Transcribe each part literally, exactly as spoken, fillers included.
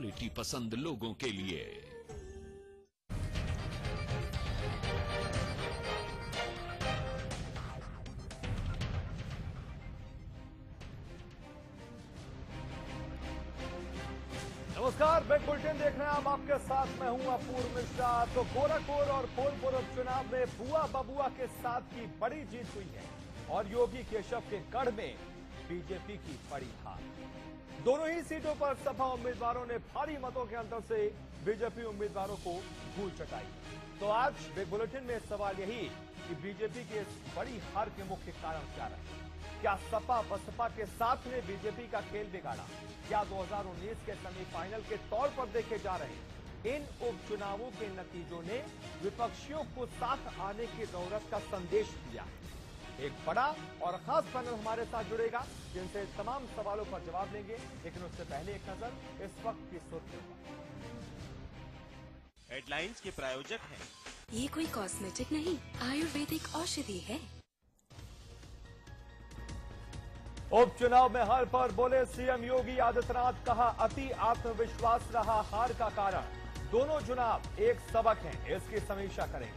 Quality पसंद लोगों के लिए। नमस्कार, बिग बुलेटिन देख रहे हैं आप, आपके साथ मैं हूं अपूर्व मिश्रा। तो गोरखपुर और फूलपुर उपचुनाव में बुआ बबुआ के साथ की बड़ी जीत हुई है और योगी केशव के गढ़ में बीजेपी की बड़ी हार। दोनों ही सीटों पर सपा उम्मीदवारों ने भारी मतों के अंतर से बीजेपी उम्मीदवारों को धूल चटाई। तो आज बिग बुलेटिन में सवाल यही कि बीजेपी के इस बड़ी हार के मुख्य कारण क्या रहे। क्या सपा बसपा के साथ में बीजेपी का खेल बिगाड़ा? क्या दो हज़ार उन्नीस के सेमीफाइनल के तौर पर देखे जा रहे इन उपचुनावों के नतीजों ने विपक्षियों को साथ आने की जरूरत का संदेश दिया? एक बड़ा और खास पैनल हमारे साथ जुड़ेगा जिनसे तमाम सवालों पर जवाब लेंगे, लेकिन उससे पहले एक नजर इस वक्त की सुर्खियों पर। हेडलाइंस के प्रायोजक हैं। ये कोई कॉस्मेटिक नहीं, आयुर्वेदिक औषधि है। उपचुनाव में हार पर बोले सीएम योगी आदित्यनाथ, कहा अति आत्मविश्वास रहा हार का कारण। दोनों चुनाव एक सबक हैं, इसकी समीक्षा करेंगे।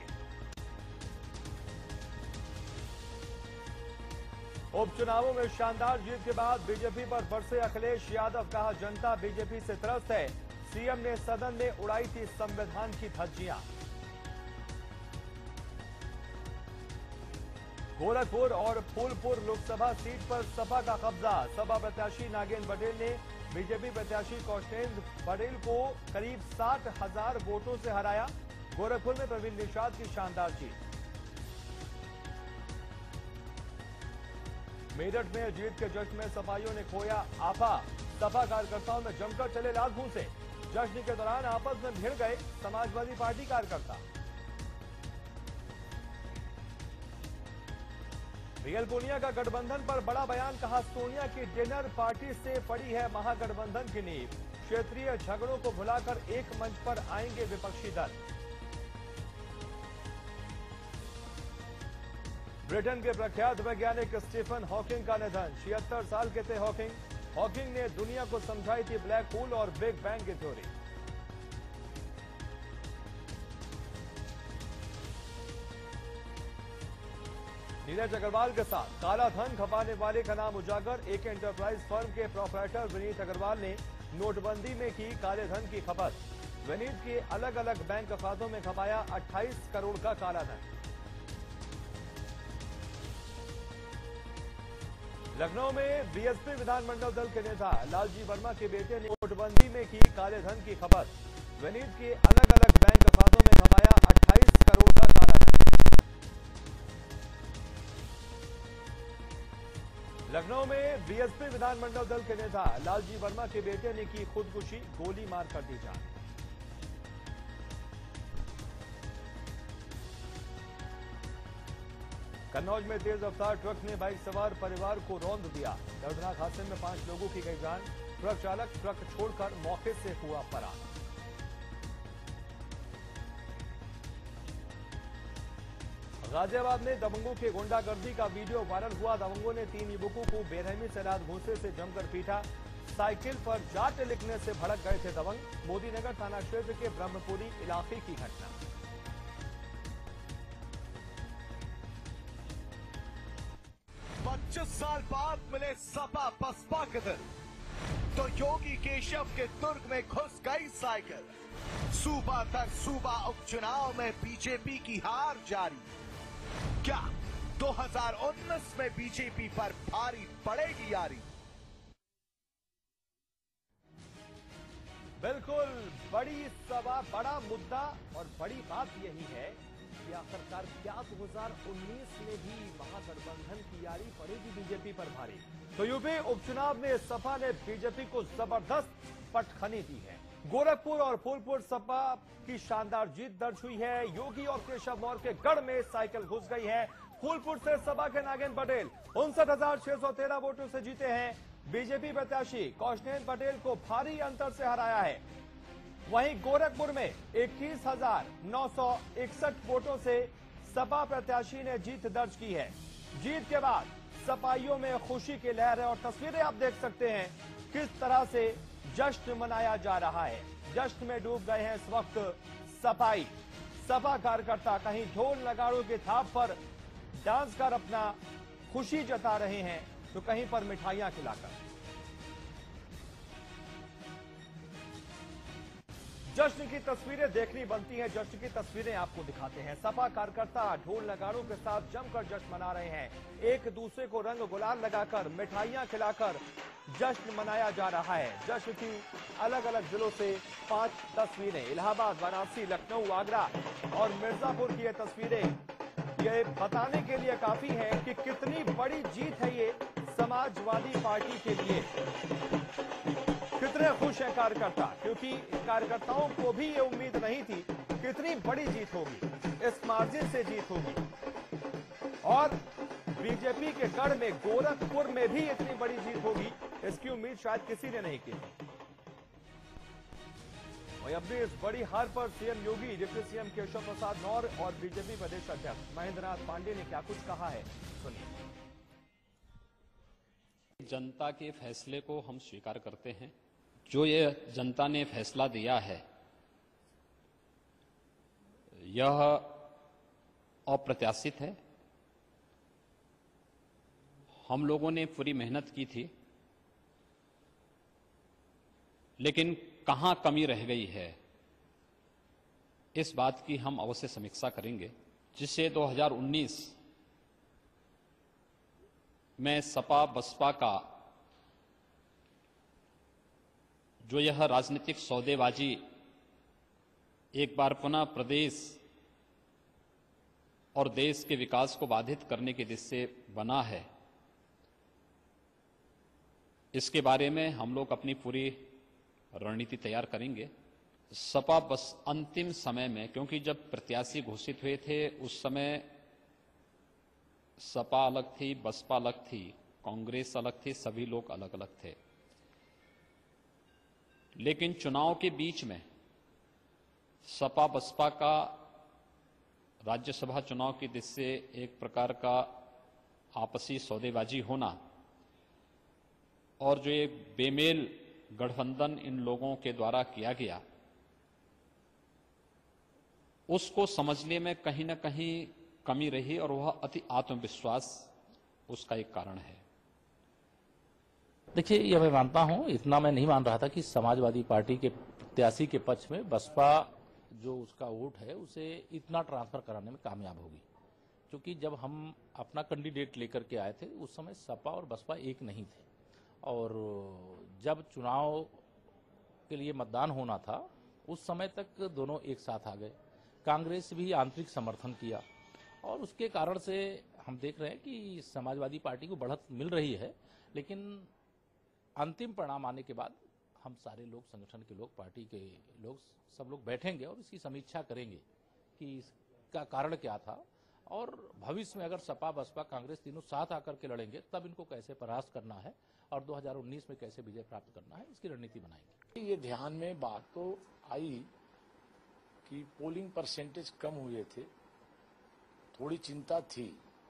उपचुनावों में शानदार जीत के बाद बीजेपी पर बरसे अखिलेश यादव, कहा जनता बीजेपी से त्रस्त है। सीएम ने सदन में उड़ाई थी संविधान की धज्जियां। गोरखपुर और फूलपुर लोकसभा सीट पर सपा का कब्जा। सपा प्रत्याशी नागेंद्र पटेल ने बीजेपी प्रत्याशी कौशलेंद्र पटेल को करीब साठ हजार वोटों से हराया। गोरखपुर में प्रवीण निषाद की शानदार जीत। मेरठ में जीत के जश्न में सपाइयों ने खोया आपा। सपा कार्यकर्ताओं में जमकर चले लाल भूसे। जश्न के दौरान आपस में भिड़ गए समाजवादी पार्टी कार्यकर्ता। रियल पूर्णिया का गठबंधन पर बड़ा बयान, कहा सोनिया की डिनर पार्टी से पड़ी है महागठबंधन की नींव। क्षेत्रीय झगड़ों को भुलाकर एक मंच पर आएंगे विपक्षी दल। ब्रिटेन के प्रख्यात वैज्ञानिक स्टीफन हॉकिंग का निधन। छिहत्तर साल के थे हॉकिंग। हॉकिंग ने दुनिया को समझाई थी ब्लैक होल और बिग बैंग की थ्योरी। नीरज अग्रवाल के साथ काला धन खपाने वाले का नाम उजागर। एक एंटरप्राइज फर्म के प्रोपराइटर विनीत अग्रवाल ने नोटबंदी में की काले धन की खपत। विनीत के अलग अलग बैंक खातों में खपाया अट्ठाईस करोड़ का काला धन। लखनऊ में बीएसपी विधानमंडल दल के नेता लालजी वर्मा के बेटे ने नोटबंदी में की काले धन की खपत। विनीत के अलग अलग बैंक खातों में खपाया अट्ठाईस करोड़ का काला धन। लखनऊ में बीएसपी विधानमंडल दल के नेता लालजी वर्मा के बेटे ने की खुदकुशी, गोली मारकर दी जान। कन्नौज में तेज रफ्तार ट्रक ने बाइक सवार परिवार को रौंद दिया। दर्दनाक हादसे में पांच लोगों की गई जान। ट्रक चालक ट्रक छोड़कर मौके से हुआ फरार। गाजियाबाद में दबंगों के गुंडागर्दी का वीडियो वायरल हुआ। दबंगों ने तीन युवकों को बेरहमी से रात घूंसे से जमकर पीटा। साइकिल पर जाट लिखने से भड़क गए थे दबंग। मोदीनगर थाना क्षेत्र के ब्रह्मपुरी इलाके की घटना। पच्चीस साल बाद मिले सपा बसपा के दिन, तो योगी केशव के दुर्ग में घुस गई साइकिल। सूबा दर सूबा उपचुनाव में बीजेपी की हार जारी। क्या दो हज़ार उन्नीस में बीजेपी पर भारी पड़ेगी यारी? बिल्कुल, बड़ी सभा, बड़ा मुद्दा और बड़ी बात यही है कि आखिरकार क्या दो हज़ार उन्नीस में भी महागठबंधन की यारी पड़ेगी बीजेपी पर भारी। तो यूपी उपचुनाव में सपा ने बीजेपी को जबरदस्त पटखनी दी है। गोरखपुर और फूलपुर सपा की शानदार जीत दर्ज हुई है। योगी और केशव मौर्य के गढ़ में साइकिल घुस गई है। फूलपुर से सपा के नागेंद्र पटेल उनसठ हजार छह सौ तेरह वोटों से जीते हैं। बीजेपी प्रत्याशी कौशलेंद्र पटेल को भारी अंतर से हराया है। वहीं गोरखपुर में इक्कीस हजार नौ सौ इकसठ वोटों से सपा प्रत्याशी ने जीत दर्ज की है। जीत के बाद सपाइयों में खुशी की लहर है और तस्वीरें आप देख सकते हैं किस तरह से जश्न मनाया जा रहा है। जश्न में डूब गए हैं इस वक्त सपाई। सपा कार्यकर्ता कहीं ढोल नगाड़ों के थाप पर डांस कर अपना खुशी जता रहे हैं, तो कहीं पर मिठाइयां खिलाकर। जश्न की तस्वीरें देखनी बनती हैं, जश्न की तस्वीरें आपको दिखाते हैं। सपा कार्यकर्ता ढोल नगाड़ों के साथ जमकर जश्न मना रहे हैं। एक दूसरे को रंग गुलाल लगाकर, मिठाइयां खिलाकर जश्न मनाया जा रहा है। जश्न की अलग अलग जिलों से पांच तस्वीरें, इलाहाबाद, वाराणसी, लखनऊ, आगरा और मिर्जापुर की ये तस्वीरें ये बताने के लिए काफी है कि कितनी बड़ी जीत है ये समाजवादी पार्टी के लिए। कितने खुश हैं कार्यकर्ता, क्योंकि कार्यकर्ताओं को भी ये उम्मीद नहीं थी कितनी बड़ी जीत होगी, इस मार्जिन से जीत होगी। और बीजेपी के गढ़ में, गोरखपुर में भी इतनी बड़ी जीत होगी, इसकी उम्मीद शायद किसी ने नहीं की थी। वहीं अपनी इस बड़ी हार पर CM Yogi, deputy CM Keshav Prasad Maurya और बीजेपी प्रदेश अध्यक्ष महेंद्र नाथ पांडे ने क्या कुछ कहा है, सुनिए। जनता के फैसले को हम स्वीकार करते हैं। जो ये जनता ने फैसला दिया है यह अप्रत्याशित है। हम लोगों ने पूरी मेहनत की थी, लेकिन कहां कमी रह गई है इस बात की हम अवश्य समीक्षा करेंगे, जिससे दो हज़ार उन्नीस में सपा बसपा का जो यह राजनीतिक सौदेबाजी एक बार पुनः प्रदेश और देश के विकास को बाधित करने की दिशा से बना है, इसके बारे में हम लोग अपनी पूरी रणनीति तैयार करेंगे। सपा बस अंतिम समय में, क्योंकि जब प्रत्याशी घोषित हुए थे उस समय सपा अलग थी, बसपा अलग थी, कांग्रेस अलग थी, सभी लोग अलग अलग थे। लेकिन चुनाव के बीच में सपा बसपा का राज्यसभा चुनाव की दिशा से एक प्रकार का आपसी सौदेबाजी होना और जो ये बेमेल गठबंधन इन लोगों के द्वारा किया गया, उसको समझने में कहीं ना कहीं कमी रही और वह अति आत्मविश्वास उसका एक कारण है। देखिए, यह मैं मानता हूं, इतना मैं नहीं मान रहा था कि समाजवादी पार्टी के प्रत्याशी के पक्ष में बसपा जो उसका वोट है उसे इतना ट्रांसफर कराने में कामयाब होगी, क्योंकि जब हम अपना कैंडिडेट लेकर के आए थे उस समय सपा और बसपा एक नहीं थे, और जब चुनाव के लिए मतदान होना था उस समय तक दोनों एक साथ आ गए। कांग्रेस भी आंतरिक समर्थन किया और उसके कारण से हम देख रहे हैं कि समाजवादी पार्टी को बढ़त मिल रही है। लेकिन अंतिम परिणाम आने के बाद हम सारे लोग, संगठन के लोग, पार्टी के लोग, सब लोग बैठेंगे और इसकी समीक्षा करेंगे कि इसका कारण क्या था, और भविष्य में अगर सपा बसपा कांग्रेस तीनों साथ आकर के लड़ेंगे तब इनको कैसे परास्त करना है और दो हज़ार उन्नीस में कैसे विजय प्राप्त करना है, इसकी रणनीति बनाएंगे। ये ध्यान में बात तो आई कि पोलिंग परसेंटेज कम हुए थे, थोड़ी चिंता थी,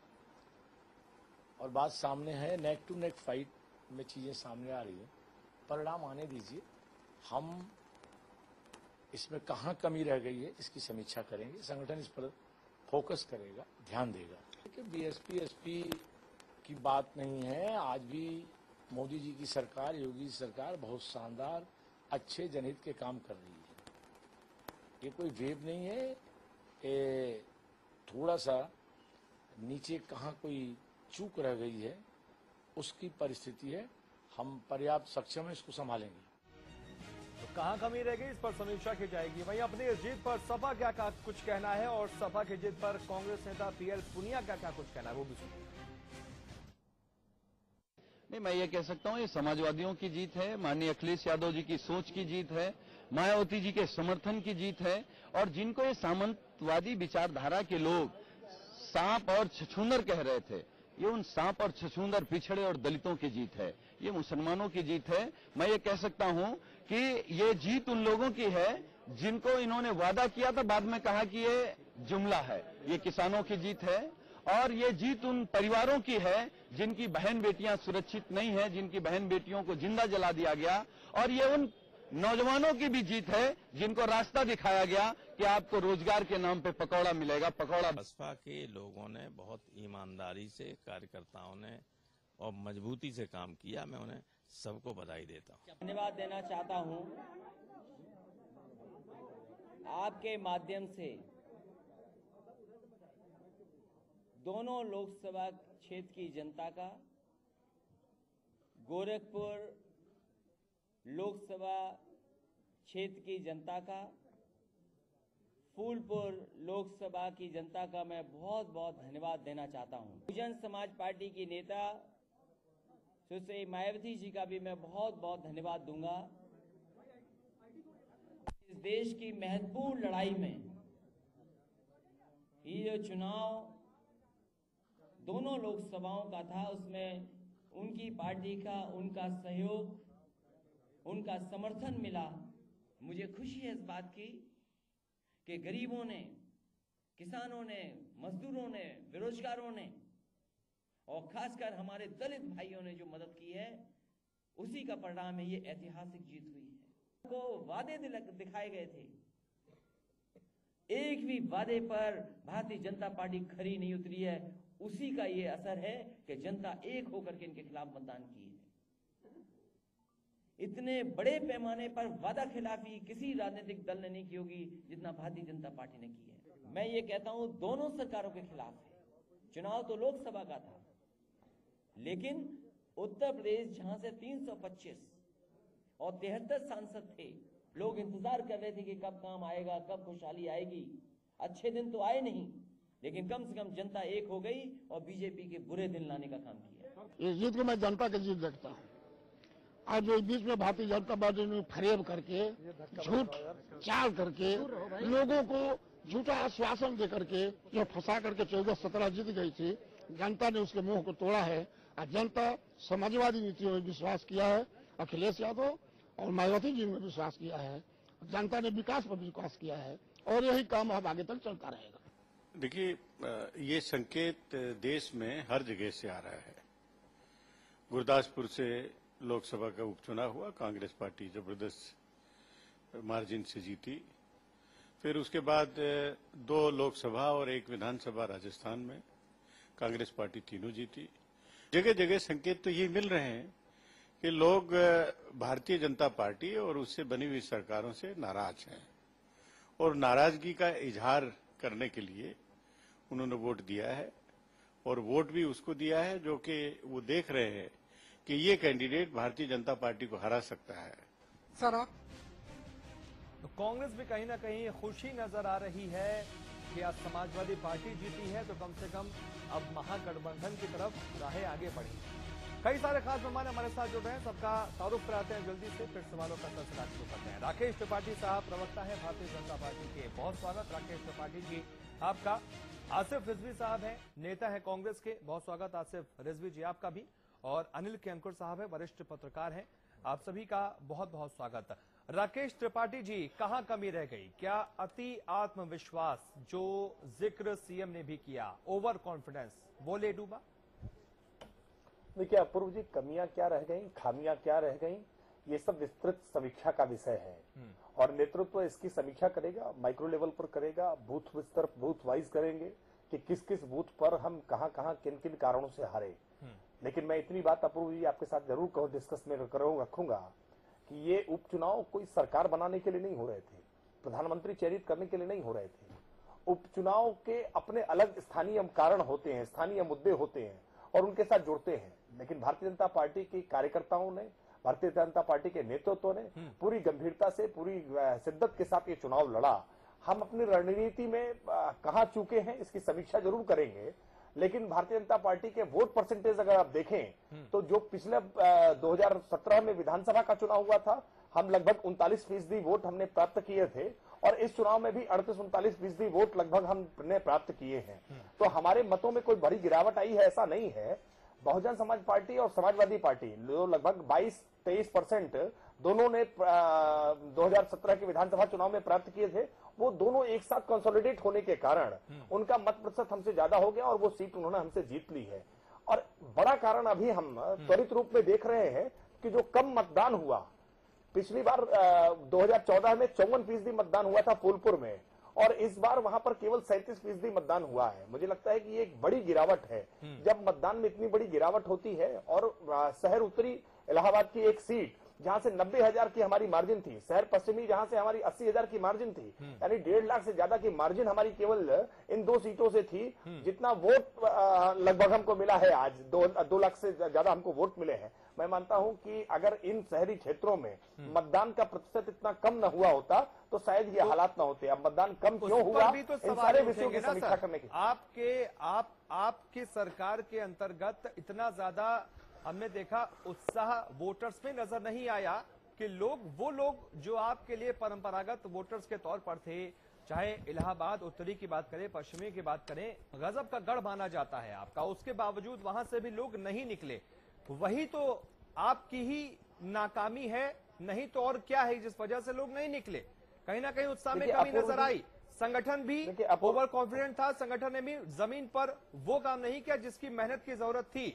और बात सामने है, नेक टू नेक फाइट में चीजें सामने आ रही है। परिणाम आने दीजिए, हम इसमें कहां कमी रह गई है इसकी समीक्षा करेंगे, संगठन इस पर फोकस करेगा, ध्यान देगा। देखिए, बीएसपी एसपी की बात नहीं है, आज भी मोदी जी की सरकार, योगी जी सरकार बहुत शानदार अच्छे जनहित के काम कर रही है। ये कोई वेव नहीं है, ये थोड़ा सा नीचे कहां कोई चूक रह गई है उसकी परिस्थिति है। हम पर्याप्त सक्षम है इसको संभालेंगे। तो कहां कमी रह गई इस पर समीक्षा की जाएगी। वहीं अपनी इस जीत पर सपा क्या क्या कुछ कहना है और सपा की जीत पर कांग्रेस नेता पीएल पुनिया क्या क्या कुछ कहना है, वो भी सुनिए। नहीं, मैं ये कह सकता हूं ये समाजवादियों की जीत है, माननीय अखिलेश यादव जी की सोच की जीत है, मायावती जी के समर्थन की जीत है, और जिनको ये सामंतवादी विचारधारा के लोग सांप और छछूंदर कह रहे थे, ये उन सांप और छछूंदर, पिछड़े और दलितों की जीत है, ये मुसलमानों की जीत है। मैं ये कह सकता हूं कि ये जीत उन लोगों की है जिनको इन्होंने वादा किया था, बाद में कहा कि ये जुमला है। ये किसानों की जीत है और ये जीत उन परिवारों की है जिनकी बहन बेटियां सुरक्षित नहीं है, जिनकी बहन बेटियों को जिंदा जला दिया गया। और ये उन नौजवानों की भी जीत है जिनको रास्ता दिखाया गया कि आपको रोजगार के नाम पे पकौड़ा मिलेगा। पकौड़ा बसपा के लोगों ने बहुत ईमानदारी से, कार्यकर्ताओं ने और मजबूती से काम किया। मैं उन्हें सबको बधाई देता हूं। धन्यवाद देना चाहता हूं आपके माध्यम से दोनों लोकसभा क्षेत्र की जनता का, गोरखपुर लोकसभा क्षेत्र की जनता का, फूलपुर लोकसभा की जनता का मैं बहुत बहुत धन्यवाद देना चाहता हूं। बहुजन समाज पार्टी की नेता सुश्री मायावती जी का भी मैं बहुत बहुत धन्यवाद दूंगा। इस देश की महत्वपूर्ण लड़ाई में ये जो चुनाव दोनों लोकसभाओं का था, उसमें उनकी पार्टी का, उनका सहयोग, उनका समर्थन मिला। मुझे खुशी है इस बात की कि गरीबों ने, किसानों ने, मजदूरों ने, बेरोजगारों ने और खासकर हमारे दलित भाइयों ने जो मदद की है, उसी का परिणाम है ये ऐतिहासिक जीत हुई है। को वादे दिखाए गए थे, एक भी वादे पर भारतीय जनता पार्टी खरी नहीं उतरी है। उसी का ये असर है कि जनता एक होकर के इनके खिलाफ मतदान की है। इतने बड़े पैमाने पर वादा खिलाफी किसी राजनीतिक दल ने नहीं की होगी जितना भारतीय जनता पार्टी ने की है। मैं ये कहता हूं दोनों सरकारों के खिलाफ है। चुनाव तो लोकसभा का था, लेकिन उत्तर प्रदेश जहां से तीन सौ पच्चीस और तिहत्तर सांसद थे, लोग इंतजार कर रहे थे कि कब काम आएगा, कब खुशहाली आएगी। अच्छे दिन तो आए नहीं, लेकिन कम से कम जनता एक हो गई और बीजेपी के बुरे दिन लाने का काम किया। इस जीत को मैं जनता की जीत देखता हूँ। आज जो बीच में भारतीय जनता पार्टी ने फरेब करके, झूठ चाल करके, लोगों को झूठा आश्वासन दे करके जो फंसा करके चौदह सत्रह जीत गई थी, जनता ने उसके मुंह को तोड़ा है। और जनता समाजवादी नीतियों में विश्वास किया है, अखिलेश यादव और मायावती जी में विश्वास किया है। जनता ने विकास पर विश्वास किया है और यही काम अब आगे तक चलता रहेगा। देखिए, ये संकेत देश में हर जगह से आ रहा है। गुरदासपुर से लोकसभा का उपचुनाव हुआ, कांग्रेस पार्टी जबरदस्त मार्जिन से जीती। फिर उसके बाद दो लोकसभा और एक विधानसभा राजस्थान में कांग्रेस पार्टी तीनों जीती। जगह जगह संकेत तो ये मिल रहे हैं कि लोग भारतीय जनता पार्टी और उससे बनी हुई सरकारों से नाराज हैं और नाराजगी का इजहार करने के लिए उन्होंने वोट दिया है। और वोट भी उसको दिया है जो कि वो देख रहे हैं कि ये कैंडिडेट भारतीय जनता पार्टी को हरा सकता है। सर, तो कांग्रेस भी कहीं ना कहीं खुशी नजर आ रही है कि आज समाजवादी पार्टी जीती है, तो कम से कम अब महागठबंधन की तरफ राहें आगे बढ़ी। कई सारे खास मेहमान हमारे साथ जुड़ रहे हैं, सबका तारुफ कराते हैं जल्दी से, फिर सवालों का सिलसिला शुरू करते हैं। राकेश त्रिपाठी साहब प्रवक्ता है भारतीय जनता पार्टी के, बहुत स्वागत राकेश त्रिपाठी जी आपका। आसिफ रिजवी साहब हैं, नेता है कांग्रेस के, बहुत स्वागत आसिफ रिजवी जी आपका भी। और अनिल केंकुर साहब है, वरिष्ठ पत्रकार हैं, आप सभी का बहुत बहुत स्वागत। राकेश त्रिपाठी जी, कहां कमी रह गई? क्या अति आत्मविश्वास जो जिक्र सीएम ने भी किया, ओवर कॉन्फिडेंस, वो ले डूबा? देखिए अपूर्व जी, कमियां क्या रह गई, खामियां क्या रह गई, ये सब विस्तृत समीक्षा का विषय है। और नेतृत्व इसकी समीक्षा करेगा, माइक्रो लेवल पर करेगा, बूथ स्तर बूथ वाइज करेंगे कि किस किस बूथ पर हम कहां कहां किन किन कारणों से हारे। लेकिन मैं इतनी बात अपूर्व जी आपके साथ जरूर कहूं, डिस्कस में करूं रखूंगा कि ये उपचुनाव कोई सरकार बनाने के लिए नहीं हो रहे थे, प्रधानमंत्री चयनित करने के लिए नहीं हो रहे थे। उपचुनाव के अपने अलग स्थानीय कारण होते हैं, स्थानीय मुद्दे होते हैं और उनके साथ जुड़ते हैं। लेकिन भारतीय जनता पार्टी के कार्यकर्ताओं ने, भारतीय जनता पार्टी के नेतृत्व ने पूरी गंभीरता से, पूरी शिद्दत के साथ ये चुनाव लड़ा। हम अपनी रणनीति में कहां चूके हैं इसकी समीक्षा जरूर करेंगे, लेकिन भारतीय जनता पार्टी के वोट परसेंटेज अगर आप देखें तो जो पिछले दो हज़ार सत्रह में विधानसभा का चुनाव हुआ था, हम लगभग उनतालीस फीसदी वोट हमने प्राप्त किए थे और इस चुनाव में भी अड़तीस उनतालीस फीसदी वोट लगभग हमने प्राप्त किए हैं। तो हमारे मतों में कोई बड़ी गिरावट आई है ऐसा नहीं है। बहुजन समाज पार्टी और समाजवादी पार्टी जो लगभग बाईस तेईस परसेंट दोनों ने दो हज़ार सत्रह के विधानसभा चुनाव में प्राप्त किए थे, वो दोनों एक साथ कंसोलिडेट होने के कारण उनका मत प्रतिशत हमसे ज्यादा हो गया और वो सीट उन्होंने हमसे जीत ली है। और बड़ा कारण अभी हम त्वरित रूप में देख रहे हैं कि जो कम मतदान हुआ, पिछली बार दो हज़ार चौदह में चौवन फीसदी मतदान हुआ था फूलपुर में, और इस बार वहां पर केवल सैंतीस फीसदी मतदान हुआ है। मुझे लगता है कि ये एक बड़ी गिरावट है। जब मतदान में इतनी बड़ी गिरावट होती है और शहर उत्तरी इलाहाबाद की एक सीट जहां से नब्बे हजार की हमारी मार्जिन थी, शहर पश्चिमी जहां से हमारी अस्सी हजार की मार्जिन थी, यानी डेढ़ लाख से ज्यादा की मार्जिन हमारी केवल इन दो सीटों से थी। जितना वोट लगभग हमको मिला है आज, दो, दो लाख से ज्यादा हमको वोट मिले हैं। मैं मानता हूं कि अगर इन शहरी क्षेत्रों में मतदान का प्रतिशत इतना कम न हुआ होता तो शायद ये तो, हालात न होते। अब मतदान कम क्यों हुआ, भी तो इन सारे विषयों की समीक्षा करने की। आपके आप आपकी सरकार के अंतर्गत इतना ज्यादा हमने देखा उत्साह वोटर्स में नजर नहीं आया कि लोग वो लोग जो आपके लिए परंपरागत वोटर्स के तौर पर थे, चाहे इलाहाबाद उत्तरी की बात करें, पश्चिमी की बात करें, गजब का गढ़ माना जाता है आपका, उसके बावजूद वहां से भी लोग नहीं निकले। वही तो आपकी ही नाकामी है, नहीं तो और क्या है जिस वजह से लोग नहीं निकले। कहीं ना कहीं उत्साह में कमी नजर आई। संगठन भी ओवर कॉन्फिडेंट था, संगठन ने भी जमीन पर वो काम नहीं किया जिसकी मेहनत की जरूरत थी।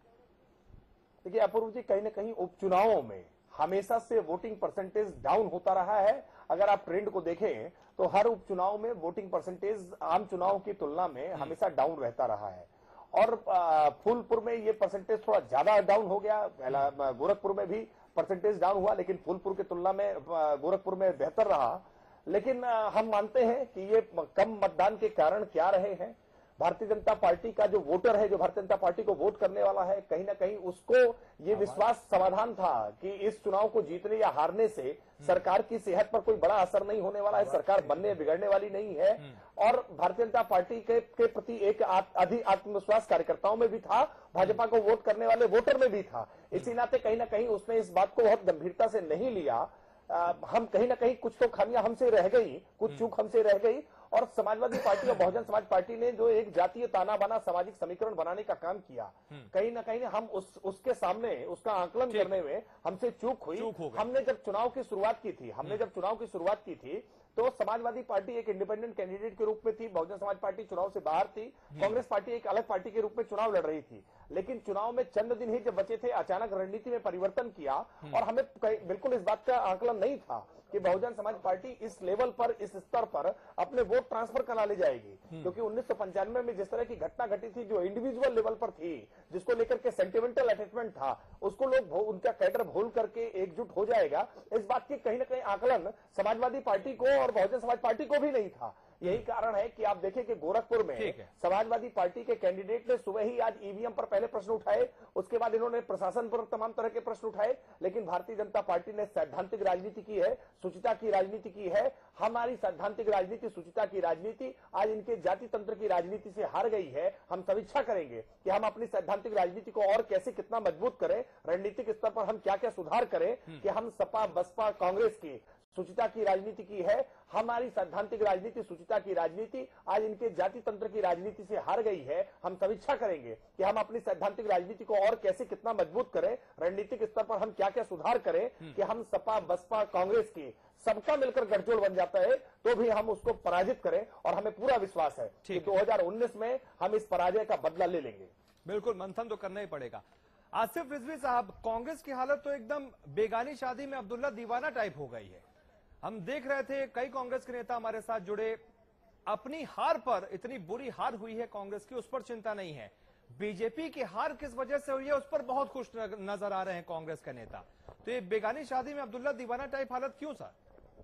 देखिए अपूर्व जी, कहीं ना कहीं उपचुनावों में हमेशा से वोटिंग परसेंटेज डाउन होता रहा है। अगर आप ट्रेंड को देखें तो हर उपचुनाव में वोटिंग परसेंटेज आम चुनाव की तुलना में हमेशा डाउन रहता रहा है। और फूलपुर में ये परसेंटेज थोड़ा ज्यादा डाउन हो गया। गोरखपुर में भी परसेंटेज डाउन हुआ, लेकिन फूलपुर की तुलना में गोरखपुर में बेहतर रहा। लेकिन हम मानते हैं कि ये कम मतदान के कारण क्या रहे हैं। भारतीय जनता पार्टी का जो वोटर है, जो भारतीय जनता पार्टी को वोट करने वाला है, कहीं ना कहीं उसको ये विश्वास समाधान था कि इस चुनाव को जीतने या हारने से सरकार की सेहत पर कोई बड़ा असर नहीं होने वाला है, सरकार बनने बिगड़ने वाली नहीं है। और भारतीय जनता पार्टी के, के प्रति एक अधिक आत्मविश्वास कार्यकर्ताओं में भी था, भाजपा को वोट करने वाले वोटर में भी था। इसी नाते कहीं ना कहीं उसने इस बात को बहुत गंभीरता से नहीं लिया। आ, हम कहीं ना कहीं कुछ तो खामियां हमसे रह गई, कुछ चूक हमसे रह गई। और समाजवादी पार्टी और बहुजन समाज पार्टी ने जो एक जातीय ताना बाना सामाजिक समीकरण बनाने का काम किया, कहीं ना कहीं हम उस उसके सामने उसका आकलन करने में हमसे चूक हुई। हमने जब चुनाव की शुरुआत की थी हमने जब चुनाव की शुरुआत की थी तो समाजवादी पार्टी एक इंडिपेंडेंट कैंडिडेट के रूप में थी, बहुजन समाज पार्टी चुनाव से बाहर थी, कांग्रेस पार्टी एक अलग पार्टी के रूप में चुनाव लड़ रही थी। लेकिन चुनाव में चंद दिन ही जब बचे थे, अचानक रणनीति में परिवर्तन किया और हमें बिल्कुल इस बात का आकलन नहीं था कि बहुजन समाज पार्टी इस लेवल पर, इस स्तर पर अपने वोट ट्रांसफर करा ले जाएगी। क्योंकि उन्नीस सौ पंचानवे में जिस तरह की घटना घटी थी, जो इंडिविजुअल लेवल पर थी, जिसको लेकर के सेंटिमेंटल अटैचमेंट था, उसको लोग उनका कैडर भूल करके एकजुट हो जाएगा, इस बात की कहीं ना कहीं आकलन समाजवादी पार्टी को और बहुजन समाज पार्टी को भी नहीं था। यही कारण है कि आप देखें कि गोरखपुर में समाजवादी पार्टी के कैंडिडेट ने सुबह ही आज ईवीएम पर पहले प्रश्न उठाए, उसके बाद इन्होंने प्रशासन पर तमाम तरह के प्रश्न उठाए। लेकिन भारतीय जनता पार्टी ने सैद्धांतिक राजनीति की है, सुचिता की राजनीति की है। हमारी सैद्धांतिक राजनीति, सुचिता की राजनीति आज इनके जाति तंत्र की राजनीति से हार गई है। हम समीक्षा करेंगे कि हम अपनी सैद्धांतिक राजनीति को और कैसे कितना मजबूत करें, रणनीतिक स्तर पर हम क्या क्या सुधार करें कि हम सपा बसपा कांग्रेस की सुचिता की राजनीति की है। हमारी सैद्धांतिक राजनीति, सुचिता की राजनीति आज इनके जाति तंत्र की राजनीति से हार गई है। हम समीक्षा करेंगे कि हम अपनी सैद्धांतिक राजनीति को और कैसे कितना मजबूत करें, रणनीतिक स्तर पर हम क्या क्या सुधार करें कि हम सपा बसपा कांग्रेस की सबका मिलकर गठजोड़ बन जाता है तो भी हम उसको पराजित करें। और हमें पूरा विश्वास है कि दो हज़ार उन्नीस में हम इस पराजय का बदला ले लेंगे। बिल्कुल, मंथन तो करना ही पड़ेगा। आसिफ रिजवी साहब, कांग्रेस की हालत तो एकदम बेगानी शादी में अब्दुल्ला दीवाना टाइप हो गई है। हम देख रहे थे कई कांग्रेस के नेता हमारे साथ जुड़े, अपनी हार पर, इतनी बुरी हार हुई है कांग्रेस की, उस पर चिंता नहीं है। बीजेपी की हार किस वजह से हुई है उस पर बहुत खुश नजर आ रहे हैं कांग्रेस के नेता। तो ये बेगानी शादी में अब्दुल्ला दीवाना टाइप हालत क्यों सर?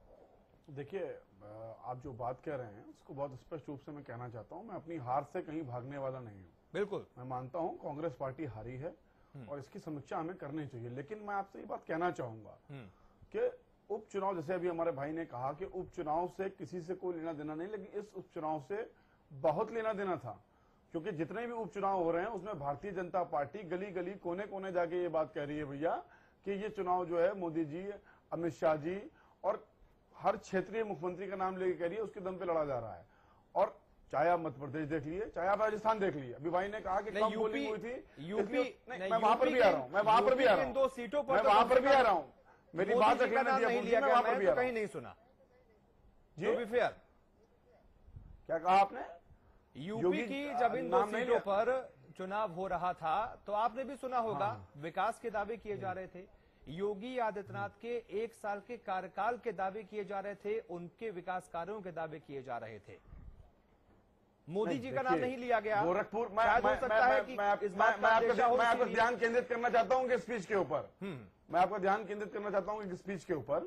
देखिए, आप जो बात कह रहे हैं उसको बहुत स्पष्ट रूप से मैं कहना चाहता हूं। मैं अपनी हार से कहीं भागने वाला नहीं हूं। बिल्कुल, मैं मानता हूं कांग्रेस पार्टी हारी है और इसकी समीक्षा हमें करनी चाहिए। लेकिन मैं आपसे ये बात कहना चाहूंगा कि उपचुनाव, जैसे अभी हमारे भाई ने कहा कि उपचुनाव से किसी से कोई लेना देना नहीं, लेकिन इस उपचुनाव से बहुत लेना देना था। क्योंकि जितने भी उपचुनाव हो रहे हैं उसमें भारतीय जनता पार्टी गली गली कोने कोने जाके ये बात कह रही है भैया कि ये चुनाव जो है मोदी जी, अमित शाह जी और हर क्षेत्रीय मुख्यमंत्री का नाम लेके कह रही है, उसके दम पे लड़ा जा रहा है। और चाहे आप मध्य प्रदेश देख लिए, चाहे आप राजस्थान देख लिए, अभी भाई ने कहा कि कम पोलिंग हुई थी, यूपी, मैं वहां पर भी आ रहा हूं मैं वहां पर भी आ रहा हूं दो सीटों पर मैं वहां पर भी आ रहा हूं मेरी मोदी बात जी का रखने नाम दिया नहीं पूर्व जी, लिया मैं गया, वहां पर मैंने भी तो आ रहा कहीं हूं। नहीं सुना। जी? टू बी फेयर, क्या कहा आपने? यूपी योगी की आ, जब इन दो नाम नहीं सीटों लिया। पर चुनाव हो रहा था तो आपने भी सुना होगा, हाँ। विकास के दावे किए जा रहे थे, योगी आदित्यनाथ के एक साल के कार्यकाल के दावे किए जा रहे थे, उनके विकास कार्यों के दावे किए जा रहे थे। मोदी जी का नाम नहीं लिया गया। गोरखपुर मैं शायद हो मैं सकता है कि मैं इस मैं बात मैं का आपका अंदेशा हो मैं आपका इसीलिए। ध्यान केंद्रित करना चाहता हूं कि स्पीच के ऊपर मैं आपका ध्यान केंद्रित करना चाहता हूं कि स्पीच के ऊपर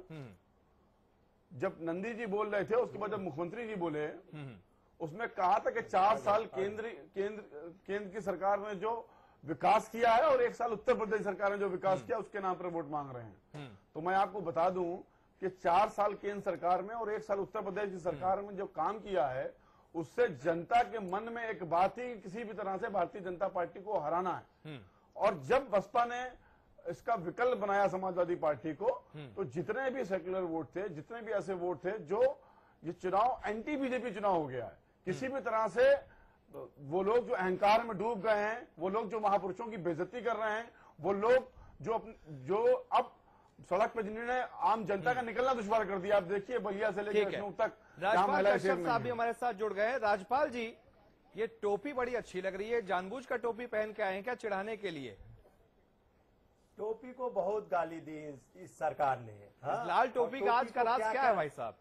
जब नंदी जी बोल रहे थे, उसके बाद जब मुख्यमंत्री जी बोले, उसमें कहा था कि चार साल केंद्र केंद्र केंद्र की सरकार ने जो विकास किया है और एक साल उत्तर प्रदेश सरकार ने जो विकास किया उसके नाम पर वोट मांग रहे हैं। तो मैं आपको बता दूं कि चार साल केंद्र सरकार में और एक साल उत्तर प्रदेश की सरकार में जो काम किया है उससे जनता के मन में एक बात ही किसी भी तरह से भारतीय जनता पार्टी को हराना है। और जब बसपा ने इसका विकल्प बनाया समाजवादी पार्टी को, तो जितने भी सेक्युलर वोट थे, जितने भी ऐसे वोट थे, जो ये चुनाव एंटी बीजेपी चुनाव हो गया है। किसी भी तरह से वो लोग जो अहंकार में डूब गए हैं, वो लोग जो महापुरुषों की बेइज्जती कर रहे हैं, वो लोग जो जो अब सड़क पर जिन्होंने आम जनता का निकलना दुश्वार कर दिया। आप देखिए बलिया से लेकर लखनऊ तक राजपाल कश्यप साहब भी हमारे साथ जुड़ गए हैं। राजपाल जी, ये टोपी बड़ी अच्छी लग रही है, जानबूझ कर टोपी पहन के आए हैं क्या चिढ़ाने के लिए? टोपी को बहुत गाली दी इस, इस सरकार ने। हाँ? लाल टोपी का आज का राज क्या है भाई साहब?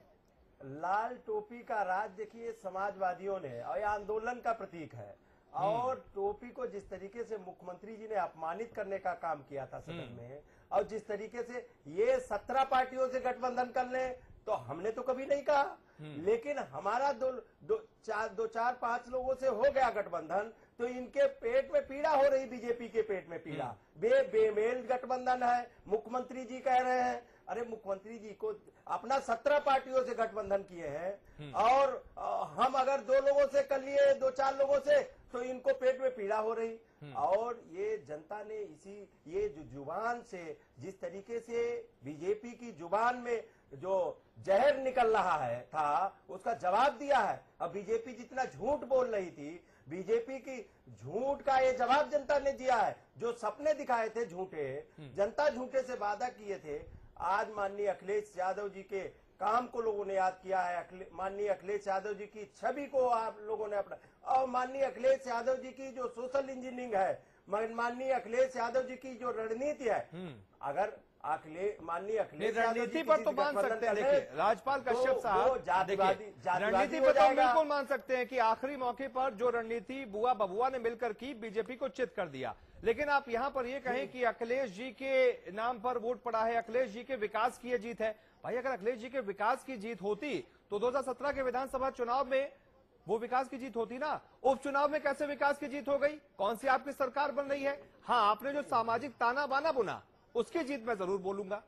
लाल टोपी का राज देखिए समाजवादियों ने, और ये आंदोलन का प्रतीक है। और टोपी को जिस तरीके से मुख्यमंत्री जी ने अपमानित करने का काम किया था सदन में, और जिस तरीके से ये सत्रह पार्टियों से गठबंधन कर ले, तो हमने तो कभी नहीं कहा, लेकिन हमारा दो दो चार दो चार पांच लोगों से हो गया गठबंधन, तो इनके पेट में पीड़ा हो रही, बीजेपी के पेट में पीड़ा। बे बेमेल गठबंधन है, मुख्यमंत्री जी कह रहे हैं। अरे मुख्यमंत्री जी को अपना सत्रह पार्टियों से गठबंधन किए हैं, और आ, हम अगर दो लोगों से कर लिए, दो चार लोगों से, तो इनको पेट में पीड़ा हो रही। और ये जनता ने इसी ये जो जुबान से, जिस तरीके से बीजेपी की जुबान में जो जहर निकल रहा है था, उसका जवाब दिया है। अब बीजेपी जितना झूठ बोल रही थी, बीजेपी की झूठ का ये जवाब जनता ने दिया है। जो सपने दिखाए थे झूठे, जनता झूठे से वादा किए थे, आज माननीय अखिलेश यादव जी के काम को लोगों ने याद किया है। माननीय अखिलेश यादव जी की छवि को आप लोगों ने अपना, और माननीय अखिलेश यादव जी की जो सोशल इंजीनियरिंग है, माननीय अखिलेश यादव जी की जो रणनीति है, अगर अखिलेश माननीय अखिलेश रणनीति पर तो मान सकते हैं। देखिए राजपाल कश्यप साहब, जातिवादी रणनीति पर तो बिल्कुल मान सकते हैं कि आखिरी मौके पर जो रणनीति बुआ बबुआ ने मिलकर की, बीजेपी को चित कर दिया। लेकिन आप यहां पर ये कहें कि अखिलेश जी के नाम पर वोट पड़ा है, अखिलेश जी के विकास की जीत है। भाई अगर अखिलेश जी के विकास की जीत होती तो दो हजार सत्रह के विधानसभा चुनाव में वो विकास की जीत होती ना। उपचुनाव में कैसे विकास की जीत हो गई? कौन सी आपकी सरकार बन रही है? हाँ, आपने जो सामाजिक ताना बाना बुना, उसकी जीत मैं जरूर बोलूंगा।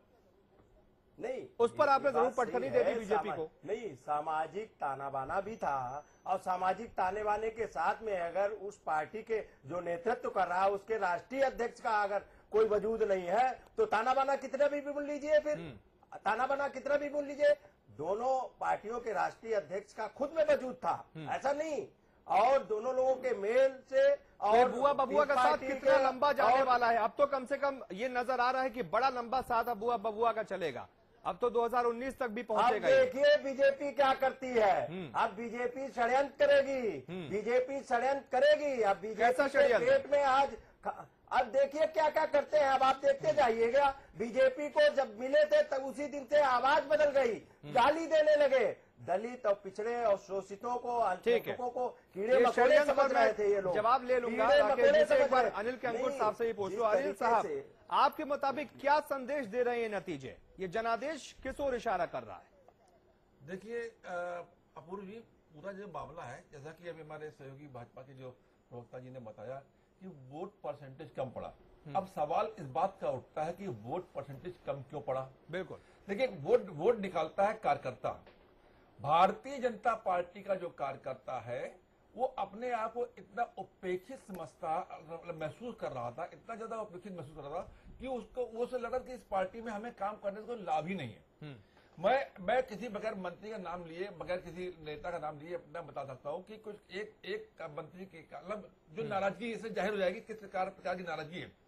नहीं, उस पर आपने जरूर पटखनी दे दी बीजेपी को। नहीं, सामाजिक ताना बाना भी था, और सामाजिक ताने बाने के साथ में अगर उस पार्टी के जो नेतृत्व कर रहा है, उसके राष्ट्रीय अध्यक्ष का अगर कोई वजूद नहीं है, तो ताना बाना कितना भी बोल लीजिए, फिर ताना बाना कितना भी बोल लीजिए। दोनों पार्टियों के राष्ट्रीय अध्यक्ष का खुद में वजूद था, ऐसा नहीं। और दोनों लोगों के मेल से, और बुआ बबुआ का साथ कितना लंबा जाने वाला है? अब तो कम से कम ये नजर आ रहा है कि बड़ा लंबा साथ अब बुआ बबुआ का चलेगा। अब तो दो हज़ार उन्नीस तक भी पहुंचेगा। अब देखिए बीजेपी क्या करती है। अब बीजेपी षड्यंत्र करेगी, बीजेपी षड्यंत्र करेगी। अब बीजेपी के पेट में आज, अब देखिए क्या क्या करते हैं। अब आप देखते जाइएगा, बीजेपी को जब मिले थे तब उसी दिन से आवाज बदल गई, गाली देने लगे। दलित और पिछड़े और शोषितों को, अल्पसंख्यकों को कीड़े मकोड़े समझ रहे थे ये लोग। जवाब ले लूंगा। एक बार अनिल के अंकुर साहब से ही पूछ लो। अनिल साहब, आपके मुताबिक क्या संदेश दे रहे हैं नतीजे? ये जनादेश किस ओर इशारा कर रहा है? देखिए अपूर्व जी, पूरा जो मामला है, जैसा कि अभी हमारे सहयोगी भाजपा के जो प्रवक्ता जी ने बताया कि वोट परसेंटेज कम पड़ा। अब सवाल इस बात का उठता है कि वोट परसेंटेज कम क्यों पड़ा? बिल्कुल देखिए, वोट वोट निकालता है कार्यकर्ता। भारतीय जनता पार्टी का जो कार्यकर्ता है वो अपने आप को इतना उपेक्षित समझता, महसूस कर रहा था, इतना ज्यादा उपेक्षित महसूस कर रहा था कि उसको वो से लगा कि इस पार्टी में हमें काम करने से कोई लाभ ही नहीं है। मैं मैं किसी बगैर मंत्री का नाम लिए, बगैर किसी नेता का नाम लिए मैं बता सकता हूँ कि कुछ एक एक मंत्री के मतलब जो नाराजगी इससे जाहिर हो जाएगी किस प्रकार प्रकार की नाराजगी है।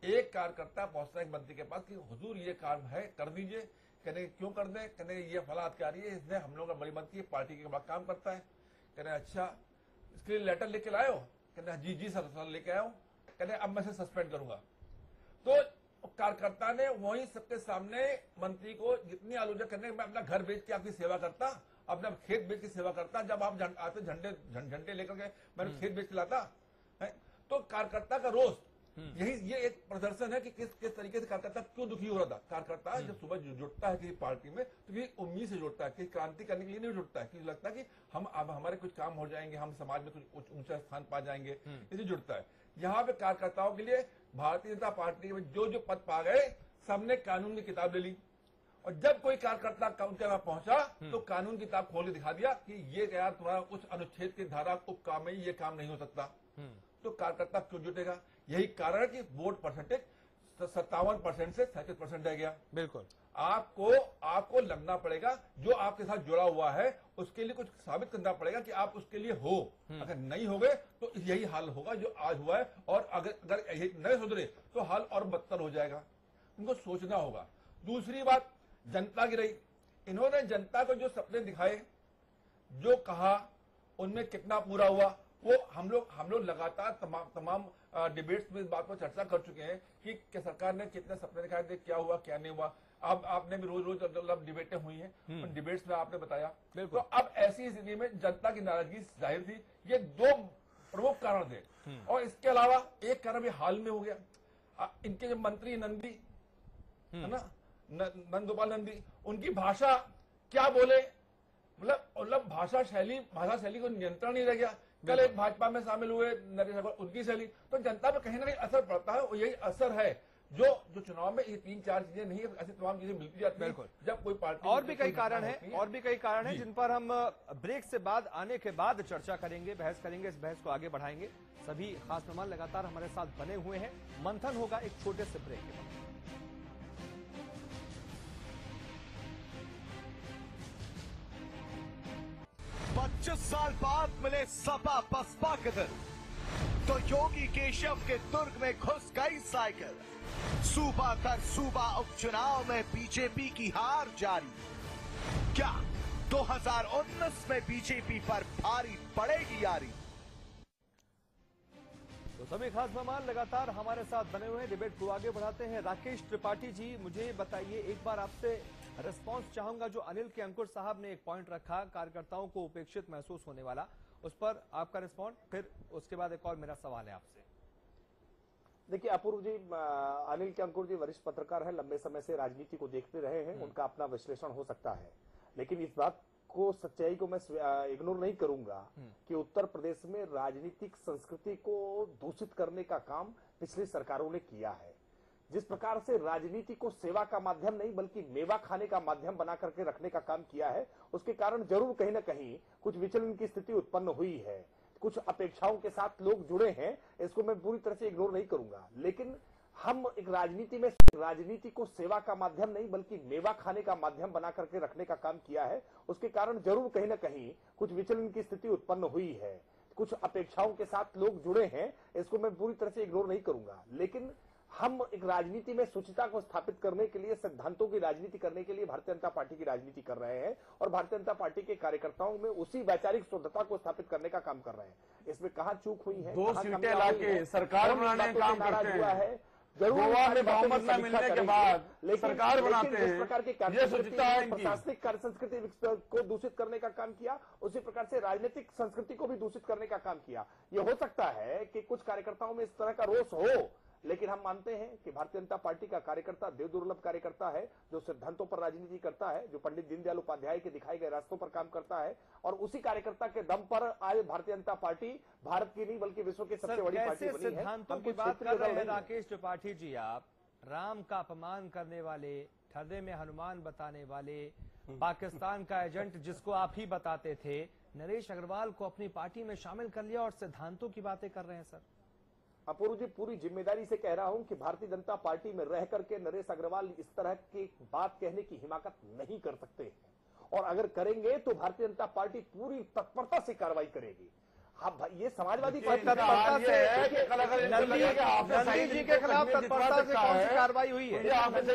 एक कार्यकर्ता पहुंचता है मंत्री के पास कि हुजूर ये काम है, कर दीजिए। कहने क्यों कर दें? कहने ये फला अधिकारी है, इसने हम लोग का बड़ी मंत्री है, पार्टी के बाद काम करता है। कहने अच्छा, इसके लिए लेटर लेके लाए हो? कहने जी जी सर सर लेके आया हूं। कहने अब मैं से सस्पेंड करूंगा। तो कार्यकर्ता ने वही सबके सामने मंत्री को जितनी आलोचना करने, मैं अपना घर बेच के आपकी सेवा करता, अपना खेत बेच के सेवा करता, जब आप आते झंडे झंडे लेकर के मैंने खेत बेच के लाता है। तो कार्यकर्ता का रोष यही ये एक प्रदर्शन है कि किस किस तरीके से कार्यकर्ता क्यों दुखी हो रहा था। कार्यकर्ता जब सुबह जुटता है किसी पार्टी में तो ये उम्मीद से जुटता है कि क्रांति करने के लिए नहीं जुटता है, क्योंकि लगता है कि हम अब हमारे कुछ काम हो जाएंगे, हम समाज में कुछ ऊंचा स्थान पा जाएंगे, इसलिए जुटता है। यहाँ पे कार्यकर्ताओं के लिए भारतीय जनता पार्टी में जो जो पद पा गए, सबने कानून की किताब ले ली, और जब कोई कार्यकर्ता उनके वहां पहुंचा तो कानून की किताब खोल के दिखा दिया कि ये यार तुम्हारा उस अनुच्छेद की धारा उप काम में ये काम नहीं हो सकता। तो कार्यकर्ता क्यों जुटेगा? यही कारण है कि वोट परसेंटेज सत्तावन परसेंट से सैंतीस परसेंट रह गया। बिल्कुल आपको आपको लगना पड़ेगा, जो आपके साथ जुड़ा हुआ है उसके लिए कुछ साबित करना पड़ेगा कि आप उसके लिए हो। अगर नहीं हो गए तो यही हाल होगा जो आज हुआ है, और अगर अगर यही नहीं सुधरे तो हाल और बदतर हो जाएगा। उनको सोचना होगा। दूसरी बात जनता की रही, इन्होंने जनता को जो सपने दिखाए, जो कहा, उनमें कितना पूरा हुआ, वो हम लोग हम लोग लगातार तमाम तमाम डिबेट्स में इस बात पर चर्चा कर चुके हैं कि, कि सरकार ने कितने सपने दिखाए थे, क्या हुआ क्या नहीं हुआ। अब आपने भी रोज रोज मतलब डिबेटें हुई हैं, उन डिबेट्स में आपने बताया। तो अब ऐसी स्थिति में जनता की नाराजगी जाहिर थी। ये दो प्रमुख कारण थे, और इसके अलावा एक कारण भी हाल में हो गया। इनके जो मंत्री नंदी है ना, नंद गोपाल नंदी, उनकी भाषा क्या बोले, मतलब मतलब भाषा शैली भाषा शैली को नियंत्रण नहीं रह गया। कल एक भाजपा में शामिल हुए नरेश अग्रवाल, उनकी शैली, तो जनता पे कहीं ना कहीं असर पड़ता है। और यही असर है जो जो चुनाव में ये तीन चार चीजें नहीं, ऐसी तमाम चीजें मिलती जाती है जब कोई पार्टी। और भी कई कारण है और भी कई कारण है जिन पर हम ब्रेक से बाद आने के बाद चर्चा करेंगे, बहस करेंगे, इस बहस को आगे बढ़ाएंगे। सभी खास मेहमान लगातार हमारे साथ बने हुए हैं। मंथन होगा एक छोटे से ब्रेक के बाद। पच्चीस साल बाद मिले सपा बसपा के दिन, तो योगी केशव के दुर्ग में घुस गई साइकिल। सूबा दर सूबा उपचुनाव में बीजेपी की हार जारी। क्या दो हज़ार उन्नीस में बीजेपी पर भारी पड़ेगी यारी? तो सभी खास मेहमान लगातार हमारे साथ बने हुए हैं। डिबेट को आगे बढ़ाते हैं। राकेश त्रिपाठी जी, मुझे बताइए, एक बार आपसे रिस्पांस चाहूंगा। जो अनिल के अंकुर साहब ने एक पॉइंट रखा, कार्यकर्ताओं को उपेक्षित महसूस होने वाला, उस पर आपका रिस्पॉन्ड, फिर उसके बाद एक और मेरा सवाल है आपसे। देखिए अपूर्व जी, अनिल के अंकुर जी वरिष्ठ पत्रकार हैं, लंबे समय से राजनीति को देखते रहे हैं, उनका अपना विश्लेषण हो सकता है, लेकिन इस बात को सच्चाई को मैं इग्नोर नहीं करूंगा कि उत्तर प्रदेश में राजनीतिक संस्कृति को दूषित करने का काम पिछली सरकारों ने किया है। जिस प्रकार से राजनीति को सेवा का माध्यम नहीं बल्कि मेवा खाने का माध्यम बना करके रखने का काम किया है, उसके कारण जरूर कहीं ना कहीं कुछ विचलन की स्थिति उत्पन्न हुई है। कुछ अपेक्षाओं के साथ लोग जुड़े हैं, इसको मैं पूरी तरह से इग्नोर नहीं करूंगा, लेकिन हम एक राजनीति में राजनीति को सेवा का माध्यम नहीं बल्कि मेवा खाने का माध्यम बना करके रखने का काम किया है। उसके कारण जरूर कहीं ना कहीं कुछ विचलन की स्थिति उत्पन्न हुई है। कुछ अपेक्षाओं के साथ लोग जुड़े हैं, इसको मैं पूरी तरह से इग्नोर नहीं करूंगा, लेकिन हम एक राजनीति में शुचिता को स्थापित करने के लिए, सिद्धांतों की राजनीति करने के लिए भारतीय जनता पार्टी की राजनीति कर रहे हैं, और भारतीय जनता पार्टी के कार्यकर्ताओं में उसी वैचारिक शुद्धता को स्थापित करने का काम कर रहे हैं। इसमें कहां चूक हुई है, दो सीटें लाके सरकार बनाने का काम करते हैं, गोवा में बहुमत न मिलने के बाद सरकार बनाते हैं। इस प्रकार की प्रशासनिक कार्य संस्कृति को दूषित करने का काम किया, उसी प्रकार से राजनीतिक संस्कृति को भी दूषित करने का काम किया। ये हो सकता है कि कुछ कार्यकर्ताओं में इस तरह का रोष हो, लेकिन हम मानते हैं कि भारतीय जनता पार्टी का कार्यकर्ता देव दुर्लभ कार्यकर्ता है, जो सिद्धांतों पर राजनीति करता है, जो पंडित दीनदयाल उपाध्याय के दिखाए गए रास्तों पर काम करता है, और उसी कार्यकर्ता के दम पर आज भारतीय जनता पार्टी भारत की नहीं बल्कि विश्व की सबसे बड़ी पार्टी बनी है। सिद्धांतों की बात कर रहे हैं राकेश त्रिपाठी जी, आप राम का अपमान करने वाले, ठर्रे में हनुमान बताने वाले, पाकिस्तान का एजेंट जिसको आप ही बताते थे, नरेश अग्रवाल को अपनी पार्टी में शामिल कर लिया और सिद्धांतों की बातें कर रहे हैं। सर अपूर्व जी, पूरी जिम्मेदारी से कह रहा हूं कि भारतीय जनता पार्टी में रह करके नरेश अग्रवाल इस तरह की बात कहने की हिमाकत नहीं कर सकते, और अगर करेंगे तो भारतीय जनता पार्टी पूरी तत्परता से कार्रवाई करेगी। हाँ भाई, ये समाजवादी तत्परता से नंदी जी के खिलाफ तत्परता से कौन सी कार्रवाई हुई है?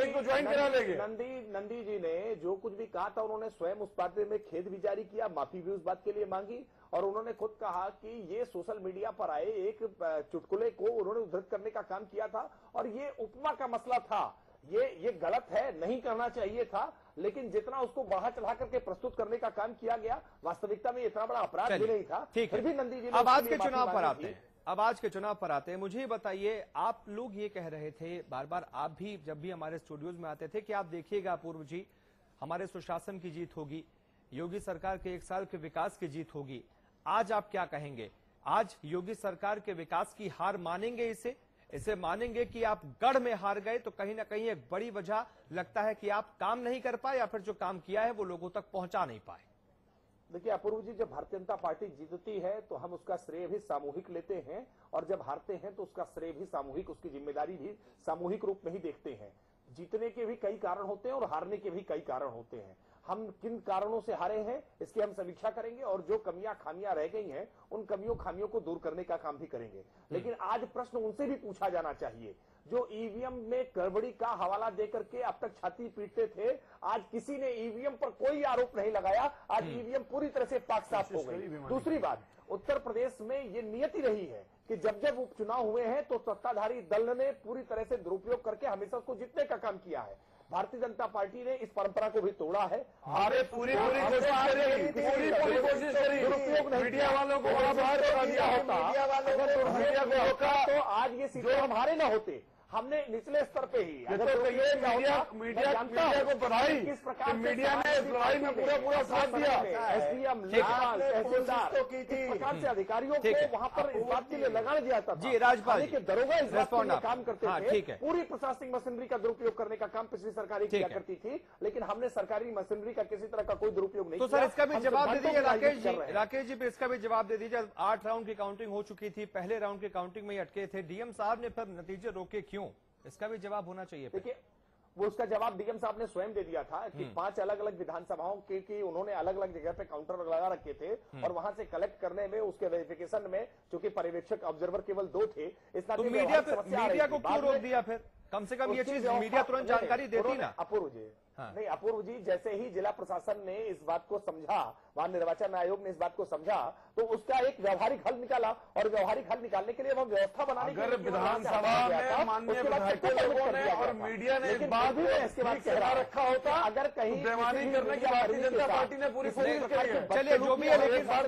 नंदी नंदी जी ने जो कुछ भी कहा था उन्होंने स्वयं उस बारे में खेद भी जारी किया, माफी भी उस बात के लिए मांगी और उन्होंने खुद कहा कि ये सोशल मीडिया पर आए एक चुटकुले को उन्होंने उद्धृत करने का काम किया था और ये उपमा का मसला था, ये ये गलत है, नहीं करना चाहिए था, लेकिन जितना उसको बढ़ा चढ़ा करके प्रस्तुत करने का काम किया गया, वास्तविकता में इतना बड़ा अपराध भी नहीं था। फिर भी नंदी जी ने अब आज के चुनाव पर आते हैं अब आज के चुनाव पर आते हैं मुझे बताइए, आप लोग ये कह रहे थे बार बार, आप भी जब भी हमारे स्टूडियोज में आते थे कि आप देखिएगा अपूर्व जी, हमारे सुशासन की जीत होगी, योगी सरकार के एक साल के विकास की जीत होगी। आज आप क्या कहेंगे? आज योगी सरकार के विकास की हार मानेंगे? इसे इसे मानेंगे कि आप गढ़ में हार गए? तो कहीं ना कहीं एक बड़ी वजह लगता है कि आप काम नहीं कर पाए या फिर जो काम किया है वो लोगों तक पहुंचा नहीं पाए। देखिए अपूर्व जी, जब भारतीय जनता पार्टी जीतती है तो हम उसका श्रेय भी सामूहिक लेते हैं और जब हारते हैं तो उसका श्रेय भी सामूहिक, उसकी जिम्मेदारी भी सामूहिक रूप में ही देखते हैं। जीतने के भी कई कारण होते हैं और हारने के भी कई कारण होते हैं। हम किन कारणों से हारे हैं इसकी हम समीक्षा करेंगे और जो कमियां खामियां रह गई हैं उन कमियों खामियों को दूर करने का काम भी करेंगे। लेकिन आज प्रश्न उनसे भी पूछा जाना चाहिए जो ईवीएम में गड़बड़ी का हवाला देकर के अब तक छाती पीटते थे। आज किसी ने ईवीएम पर कोई आरोप नहीं लगाया, आज ईवीएम पूरी तरह से पाक साफ हो गई। दूसरी बात, उत्तर प्रदेश में ये नियति रही है कि जब जब उपचुनाव हुए हैं तो सत्ताधारी दल ने पूरी तरह से दुरुपयोग करके हमेशा उसको जीतने का काम किया है। भारतीय जनता पार्टी ने इस परंपरा को भी तोड़ा है। अरे पूरी पूरी कोशिश करी, पूरी पूरी कोशिश करी, दुरुपयोग नहीं, मीडिया वालों को बड़ा बाहर कर दिया होता, मीडिया वालों को मीडिया को होता तो आज ये सीटें हमारे ना होते। हमने निचले स्तर पे ही अगर तो ये मीडिया मीडिया मीडिया को बधाई, किस प्रकार मीडिया ने इस लड़ाई में पूरा पूरा साथ दिया। एसडीएम तहसीलदार किस प्रकार से अधिकारियों को वहां पर इस बात के लिए लगाने दिया था। जी राजपाल के दरोगा इस बात के लिए काम करते थे। है। पूरी प्रशासनिक मशीनरी का दुरुपयोग करने का काम पिछली सरकार किया करती थी, लेकिन हमने सरकारी मशीनरी का किसी तरह का कोई दुरुपयोग नहीं किया। तो सर इसका भी जवाब दे दीजिए राकेश जी, राकेश जी इसका भी जवाब दे दीजिए। आठ राउंड की काउंटिंग हो चुकी थी, पहले राउंड की काउंटिंग में ही अटके थे, डीएम साहब ने फिर नतीजे रोके क्यों? इसका भी जवाब होना चाहिए। देखिए वो उसका जवाब डीएम साहब ने स्वयं दे दिया था कि पांच अलग अलग विधानसभाओं के की उन्होंने अलग अलग जगह पे काउंटर लगा रखे थे और वहां से कलेक्ट करने में उसके वेरिफिकेशन में चूंकि पर्यवेक्षक ऑब्जर्वर केवल दो थे, इस तो मीडिया मीडिया को क्यों रोक दिया? फिर कम से कम ये चीज मीडिया तुरंत जानकारी देती ना। अपूर्व जी हाँ। नहीं अपूर्व जी, जैसे ही जिला प्रशासन ने इस बात को समझा, वहां निर्वाचन आयोग ने इस बात को समझा तो उसका एक व्यवहारिक हल निकाला और व्यवहारिक हल निकालने के लिए वो व्यवस्था बनाने अगर विधानसभा में माननीय विधायक लोगों ने और मीडिया ने इस बात को इसके बाद कह रखा होता, अगर कहीं बेईमानी करने की भारतीय जनता पार्टी ने पूरी कोशिश करी है। चलिए जो भी है,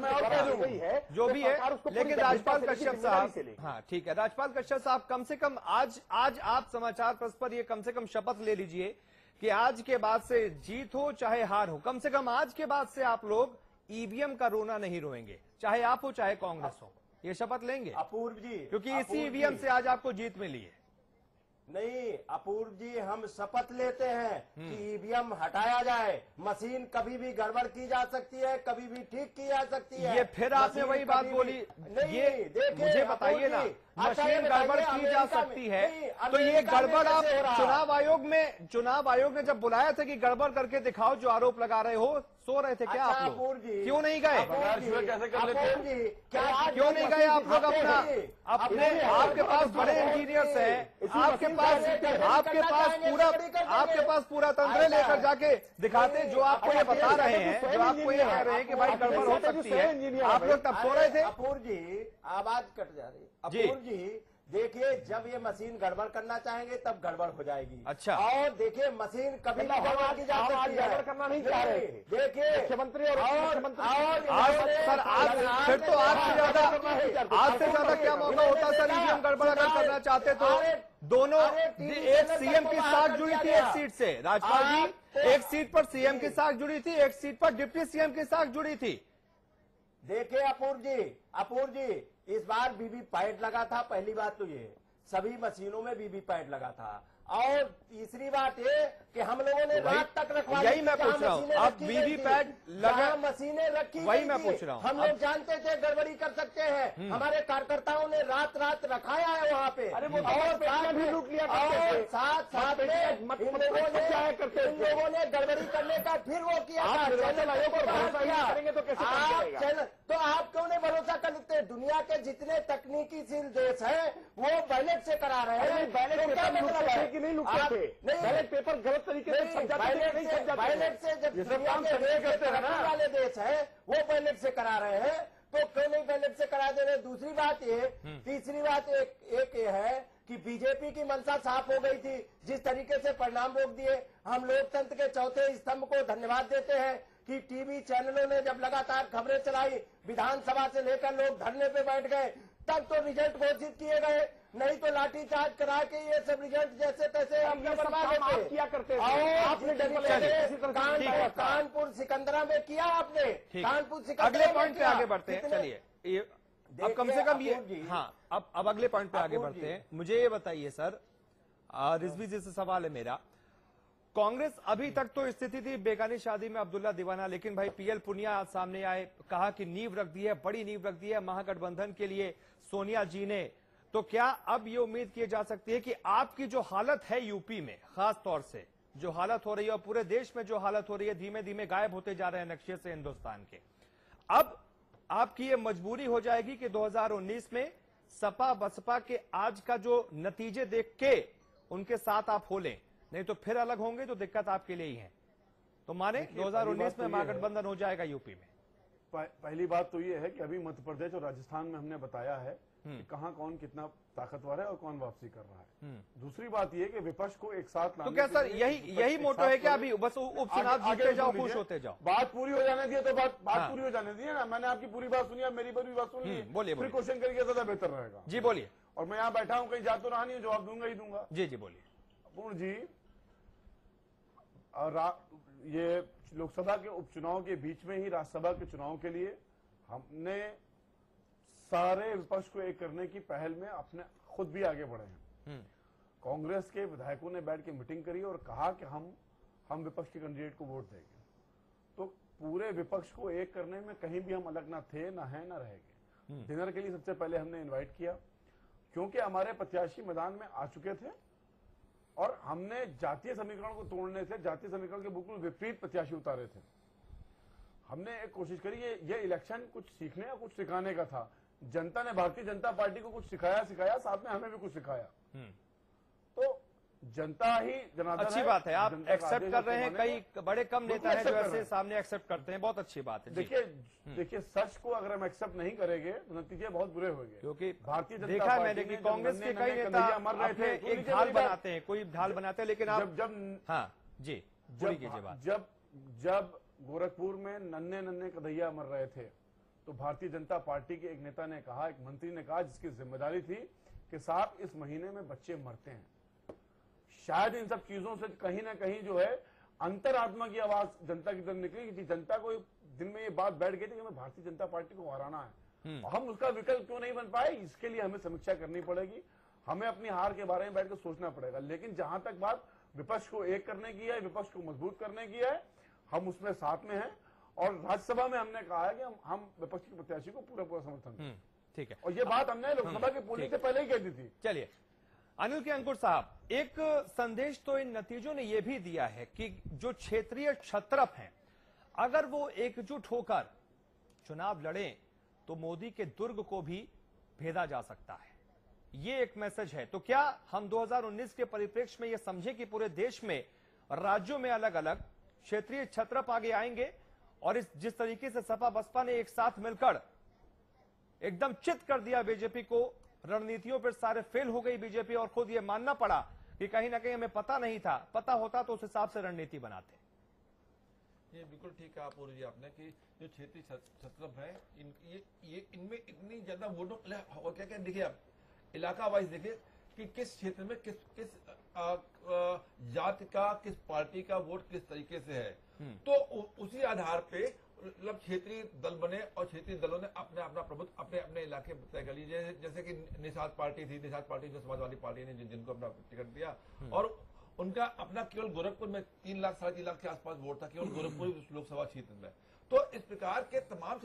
लेकिन जो भी है, लेकिन राजपाल कश्यप साहब, हाँ ठीक है, राजपाल कश्यप साहब कम से कम आज आज आप समाचार पत्र पर ये कम से कम शपथ ले लीजिए कि आज के बाद से जीत हो चाहे हार हो, कम से कम आज के बाद से आप लोग ईवीएम का रोना नहीं रोएंगे, चाहे आप हो चाहे कांग्रेस हो। ये शपथ लेंगे अपूर्व जी? क्योंकि इसी ईवीएम से आज आपको जीत मिली है। नहीं अपूर्व जी, हम शपथ लेते हैं कि ईवीएम हटाया जाए। मशीन कभी भी गड़बड़ की जा सकती है, कभी भी ठीक की जा सकती है। ये फिर आपने वही बात बोली। ये मुझे बताइए ना, मशीन गड़बड़ की जा सकती है तो ये गड़बड़ आप चुनाव आयोग में चुनाव आयोग ने जब बुलाया था कि गड़बड़ करके दिखाओ जो आरोप लगा रहे हो, सो रहे थे क्या आप लोग? क्यों नहीं गए? क्यों नहीं गए आप लोग? अपना अपने आपके पास बड़े इंजीनियर्स हैं, आपके पास आपके पास पूरा आपके पास पूरा तंत्र लेकर जाके दिखाते जो आपको ये बता रहे हैं, जो आपको ये कह रहे हैं कि भाई गड़बड़ हो सकती है, आप लोग तब सो रहे थे। अपूर्व जी आवाज कट जा रही है। अपूर्व जी देखिए, जब ये मशीन गड़बड़ करना चाहेंगे तब गड़बड़ हो जाएगी। अच्छा, और देखिए मशीन कभी भी गड़बड़ की जा सकती है। गड़बड़ करना नहीं चाह रहे। देखिए मुख्यमंत्री और आज सर आज फिर तो आज से ज्यादा आज से ज्यादा क्या मौका होता सर ईवीएम गड़बड़ अगर करना चाहते तो? दोनों एक सीएम की साख जुड़ी थी एक सीट से, राजपाल जी एक सीट पर सीएम की साख जुड़ी थी, एक सीट पर डिप्टी सीएम की साख जुड़ी थी। देखिए अपूर्व जी, अपूर्व जी इस बार वीवी पैड लगा था। पहली बात तो ये सभी मशीनों में वीवी पैड लगा था और तीसरी बात ये कि हम लोगों ने रात तक रखवा यही मैं पूछ रहा हूँ, अब वीवीपैट लगा मशीनें रखी वही गई मैं थी। पूछ रहा हूँ। हम लोग जानते थे गड़बड़ी कर सकते हैं, हमारे कार्यकर्ताओं ने रात रात रखाया है वहाँ पे। अरे वो और साथ भी में लूट लिया और करते थे। साथ साथ में मत- इन मत- लोगों मत- ने क्या करते इन थे? लोगों ने गड़बड़ी करने का फिर वो किया आप था। निर्वाचन चैनल आयोग पर बाहर भरोसा ही किया। नहीं करेंगे तो कैसे काम आप चलेगा? चैनल तो आप क्यों नहीं भरोसा करते? दुनिया के जितने तकनीकीशील देश हैं वो बैलेट से करा रहे हैं। बैलेट तो क्या पेपर मतलब लूटते है? थे कि नहीं लूटते आप- थे? नहीं, बैलेट पेपर गलत तरीके से छप जाते थे कि नहीं छप जाते थे? बैलेट से जब ये सब दुनिया काम के सर्वे देश करते हैं ना। तरक्की वाले देश है वो बैलेट से करा रहे हैं, तो क्यों नहीं बैलेट से करा दे रहे? दूसरी बात ये, तीसरी बात एक एक ये है कि बीजेपी की मंशा साफ हो गई थी। जिस तरीके से परिणाम रोक दिए, हम लोकतंत्र के चौथे स्तंभ को धन्यवाद देते हैं कि टीवी चैनलों ने जब लगातार खबरें चलाई, विधानसभा से लेकर लोग धरने पे बैठ गए, तब तो रिजल्ट घोषित किए गए। नहीं तो लाठीचार्ज करा के ये सब रिजल्ट जैसे तैसे हम ये सब करवा काम आप देते। किया करते थे। और आपने जिस डबल तरीके ए से किसी तरह से कानपुर ठीक है। कानपुर सिकंदरा में किया आपने, ठीक। कानपुर सिकंदरा अगले में पॉइंट पे किया। आगे बढ़ते हैं। कितने- चलिए ये अब देखिए, कम से कम ये अपूर्व जी, हाँ अब अब अगले पॉइंट पे आगे अपूर्व बढ़ते जी। हैं। मुझे ये बताइए सर, आ, रिजवी जी से सवाल है मेरा। कांग्रेस अभी तक तो स्थिति थी बेगानी शादी में अब्दुल्ला दीवाना, लेकिन भाई पीएल पुनिया आज सामने आए, कहा कि नींव रख दी है, बड़ी नींव रख दी है महागठबंधन के लिए सोनिया जी ने। तो क्या अब ये उम्मीद की जा सकती है कि आपकी जो हालत है यूपी में, खास तौर से जो हालत हो रही है और पूरे देश में जो हालत हो रही है, धीमे धीमे गायब होते जा रहे हैं नक्शे से हिंदुस्तान के, अब आपकी ये मजबूरी हो जाएगी कि दो हज़ार उन्नीस में सपा बसपा के आज का जो नतीजे देख के उनके साथ आप हो लें, नहीं तो फिर अलग होंगे तो दिक्कत आपके लिए ही है। तो माने दो हज़ार उन्नीस में महागठबंधन हो जाएगा यूपी में। पहली बात तो ये है कि अभी मध्य प्रदेश और राजस्थान में हमने बताया है कि कहां कौन कितना ताकतवर है और कौन वापसी कर रहा है। दूसरी बात ये कि विपक्ष को एक साथ तो क्या सर यही यही मोटो है क्या? अभी बस उपचुनाव जीतते जाओ, खुश होते जाओ, बात पूरी हो जाने दिए तो बात बात हाँ। पूरी हो जाने दिए ना। मैंने आपकी पूरी बात सुनी, मेरी पूरी बात सुन ली, बोलिए फिर क्वेश्चन करिए, ज्यादा बेहतर रहेगा। जी बोलिए। और मैं यहाँ बैठा हूँ, कहीं जा तो रहा नहीं, जवाब दूंगा ही दूंगा। जी जी बोलिए। पूर्ण जी, ये लोकसभा के उपचुनाव के बीच में ही राज्यसभा के चुनाव के लिए हमने सारे विपक्ष को एक करने की पहल में अपने खुद भी आगे बढ़े हैं। कांग्रेस के विधायकों ने बैठ के मीटिंग करी और कहा कि हम हम विपक्ष के कैंडिडेट को वोट देंगे। तो पूरे विपक्ष को एक करने में कहीं भी हम अलग ना थे, ना है, ना रहेंगे। डिनर के लिए सबसे पहले हमने इन्वाइट किया, क्योंकि हमारे प्रत्याशी मैदान में आ चुके थे और हमने जातीय समीकरण को तोड़ने से जातीय समीकरण के बिल्कुल विपरीत प्रत्याशी उतारे थे। हमने एक कोशिश करी, ये ये इलेक्शन कुछ सीखने या कुछ सिखाने का था। जनता ने भारतीय जनता पार्टी को कुछ सिखाया सिखाया साथ में हमें भी कुछ सिखाया। तो जनता ही जनार्दन अच्छी बात है, आप एक्सेप्ट कर रहे हैं। कई बड़े कम नेता हैं जो ऐसे सामने एक्सेप्ट करते हैं, बहुत अच्छी बात है। देखिए देखिए सच को अगर हम एक्सेप्ट नहीं करेंगे तो नतीजे बहुत बुरे होंगे। क्योंकि भारतीय जनता देखा पार्टी मैंने कि ने कांग्रेस के कई नेता मर रहे थे, एक ढाल बनाते हैं, कोई ढाल बनाते हैं, लेकिन आप जब जब हाँ जी पूरी कीजिए बात। जब जब गोरखपुर में नन्हे नन्हे कन्हैया मर रहे थे तो भारतीय जनता पार्टी के एक नेता ने कहा, एक मंत्री ने कहा, जिसकी जिम्मेदारी थी कि साहब इस महीने में बच्चे मरते हैं। शायद इन सब चीजों से कहीं ना कहीं जो है अंतरात्मा की आवाज जनता की तरफ निकली कि जनता को दिन में ये बात बैठ गई थी कि हमें भारतीय जनता पार्टी को हराना है। हम उसका विकल्प क्यों नहीं बन पाए, इसके लिए हमें समीक्षा करनी पड़ेगी, हमें अपनी हार के बारे में बैठ कर सोचना पड़ेगा। लेकिन जहां तक बात विपक्ष को एक करने की है, विपक्ष को मजबूत करने की है, हम उसमें साथ में हैं। और राज्यसभा में हमने कहा है कि हम हम विपक्ष के प्रत्याशी को पूरा पूरा समर्थन दें। ठीक है, और ये बात हमने लोकसभा की पोलिंग से पहले ही कह दी थी। चलिए अनिल के अंकुर साहब, एक संदेश तो इन नतीजों ने यह भी दिया है कि जो क्षेत्रीय क्षत्रप हैं, अगर वो एकजुट होकर चुनाव लड़ें तो मोदी के दुर्ग को भी भेदा जा सकता है। ये एक मैसेज है। तो क्या हम दो हज़ार उन्नीस के परिप्रेक्ष्य में यह समझें कि पूरे देश में राज्यों में अलग अलग क्षेत्रीय क्षत्रप आगे आएंगे और इस जिस तरीके से सपा बसपा ने एक साथ मिलकर एकदम चित कर दिया बीजेपी को, रणनीतियों पर सारे फेल हो गई बीजेपी और खुद ये मानना पड़ा कि कहीं ना कहीं हमें पता नहीं था, पता होता तो उस हिसाब से रणनीति बनाते। ये बिल्कुल ठीक कहा पूर्व जी आपने कि जो क्षेत्रीय क्षत्रप है, इन, ये, ये इनमें इतनी ज्यादा वोटों और क्या क्या देखिए आप इलाका वाइज देखिए कि किस क्षेत्र में किस किस जाति का, किस पार्टी का वोट किस तरीके से है, तो उ, उसी आधार पे मतलब क्षेत्रीय दल बने और क्षेत्रीय दलों ने अपने अपना प्रभुत्व अपने अपने इलाके तय कर लिए। जैसे कि निषाद पार्टी थी, निषाद पार्टी जो समाजवादी पार्टी ने जिनको अपना टिकट दिया और उनका अपना केवल गोरखपुर में तीन लाख साढ़े तीन लाख के आसपास वोट था केवल गोरखपुर लोकसभा क्षेत्र में। तो इस प्रकार के तमाम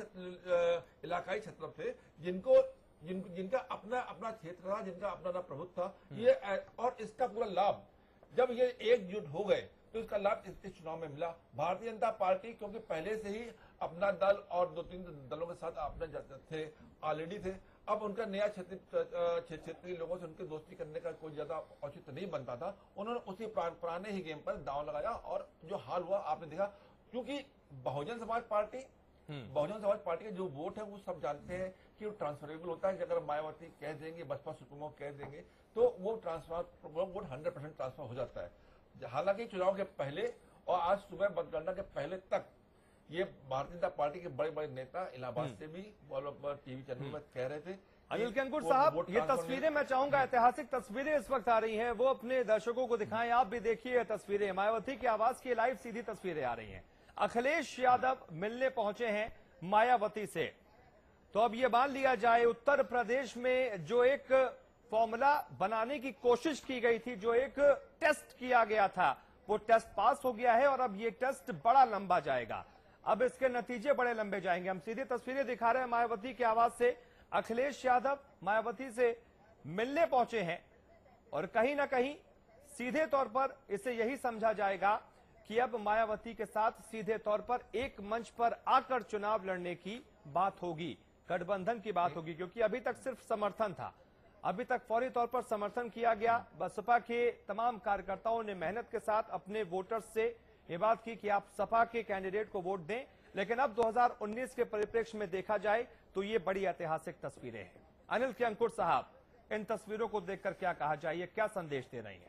इलाकाई क्षेत्र थे जिनको जिन, जिनका अपना अपना क्षेत्र था, जिनका अपना अपना प्रभुत्व था। ये और इसका पूरा लाभ जब ये एकजुट हो गए तो इसका लाभ इस, इस चुनाव में मिला। भारतीय जनता पार्टी क्योंकि पहले से ही अपना दल और दो तीन दलों के साथ अपने थे ऑलरेडी थे, अब उनका नया क्षेत्रीय लोगों से उनकी दोस्ती करने का कोई ज्यादा औचित्य नहीं बनता था। उन्होंने उसी पुराने ही गेम पर दांव लगाया और जो हाल हुआ आपने देखा। क्योंकि बहुजन समाज पार्टी बहुजन समाज पार्टी के जो वोट है वो सब जानते हैं कि वो ट्रांसफरेबल होता है। अगर मायावती कह देंगे, बसपा सुप्रीमो कह देंगे तो वो transfer vote hundred percent transfer हो जाता है। हालांकि चुनाव के पहले और आज सुबह मतगणना के पहले तक ये भारतीय जनता पार्टी के बड़े बड़े नेता इलाहाबाद से भी टीवी चैनल पर कह रहे थे। अनिल के अंकुर साहब, ये तस्वीरें मैं चाहूंगा, ऐतिहासिक तस्वीरें इस वक्त आ रही हैं, वो अपने दर्शकों को दिखाएं। आप भी देखिए तस्वीरें, मायावती की आवाज की लाइव सीधी तस्वीरें आ रही हैं। अखिलेश यादव मिलने पहुंचे हैं मायावती से। तो अब ये मान लिया जाए उत्तर प्रदेश में जो एक फॉर्मूला बनाने की कोशिश की गई थी, जो एक टेस्ट किया गया था, वो टेस्ट पास हो गया है और अब ये टेस्ट बड़ा लंबा जाएगा। अब इसके नतीजे बड़े लंबे जाएंगे। हम सीधी तस्वीरें दिखा रहे हैं मायावती की आवाज से। अखिलेश यादव मायावती से मिलने पहुंचे हैं और कहीं ना कहीं सीधे तौर पर इसे यही समझा जाएगा कि अब मायावती के साथ सीधे तौर पर एक मंच पर आकर चुनाव लड़ने की बात होगी, गठबंधन की बात होगी। क्योंकि अभी तक सिर्फ समर्थन था, अभी तक फौरी तौर पर समर्थन किया गया। बसपा के तमाम कार्यकर्ताओं ने मेहनत के साथ अपने वोटर्स से ये बात की कि आप सपा के कैंडिडेट को वोट दें। लेकिन अब दो हज़ार उन्नीस के परिप्रेक्ष्य में देखा जाए तो ये बड़ी ऐतिहासिक तस्वीरें हैं। अनिल के अंकुर साहब, इन तस्वीरों को देखकर क्या कहा जाए, क्या संदेश दे रही हैं?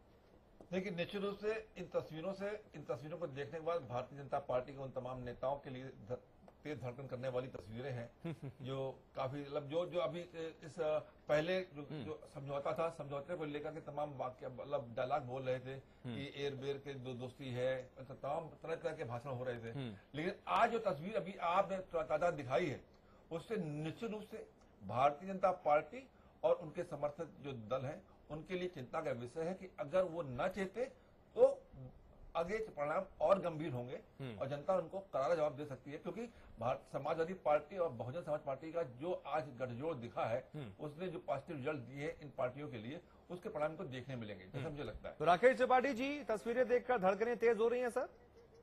देखिए, निश्चित रूप से इन तस्वीरों से इन तस्वीरों को देखने के बाद भारतीय जनता पार्टी के उन तमाम नेताओं के लिए तेज धड़कन करने वाली तस्वीरें हैं जो काफी मतलब जो जो अभी इस पहले जो, जो समझौता था, समझौते को लेकर के तमाम वाक्य मतलब डायलॉग बोल रहे थे कि एयर बेर के दो दोस्ती है, तमाम तरह तरह के भाषण हो रहे थे। लेकिन आज जो तस्वीर अभी आपने ताजा दिखाई है उससे निश्चित रूप से भारतीय जनता पार्टी और उनके समर्थक जो दल है उनके लिए चिंता का विषय है कि अगर वो न चाहते तो आगे परिणाम और गंभीर होंगे और जनता उनको करारा जवाब दे सकती है। क्योंकि भारत समाजवादी पार्टी और बहुजन समाज पार्टी का जो आज गठजोड़ दिखा है उसने जो पॉजिटिव रिजल्ट दिए हैं इन पार्टियों के लिए, उसके परिणाम को देखने मिलेंगे जैसा मुझे लगता है। तो राकेश त्रिपाठी जी, तस्वीरें देखकर धड़कनें तेज हो रही हैं सर?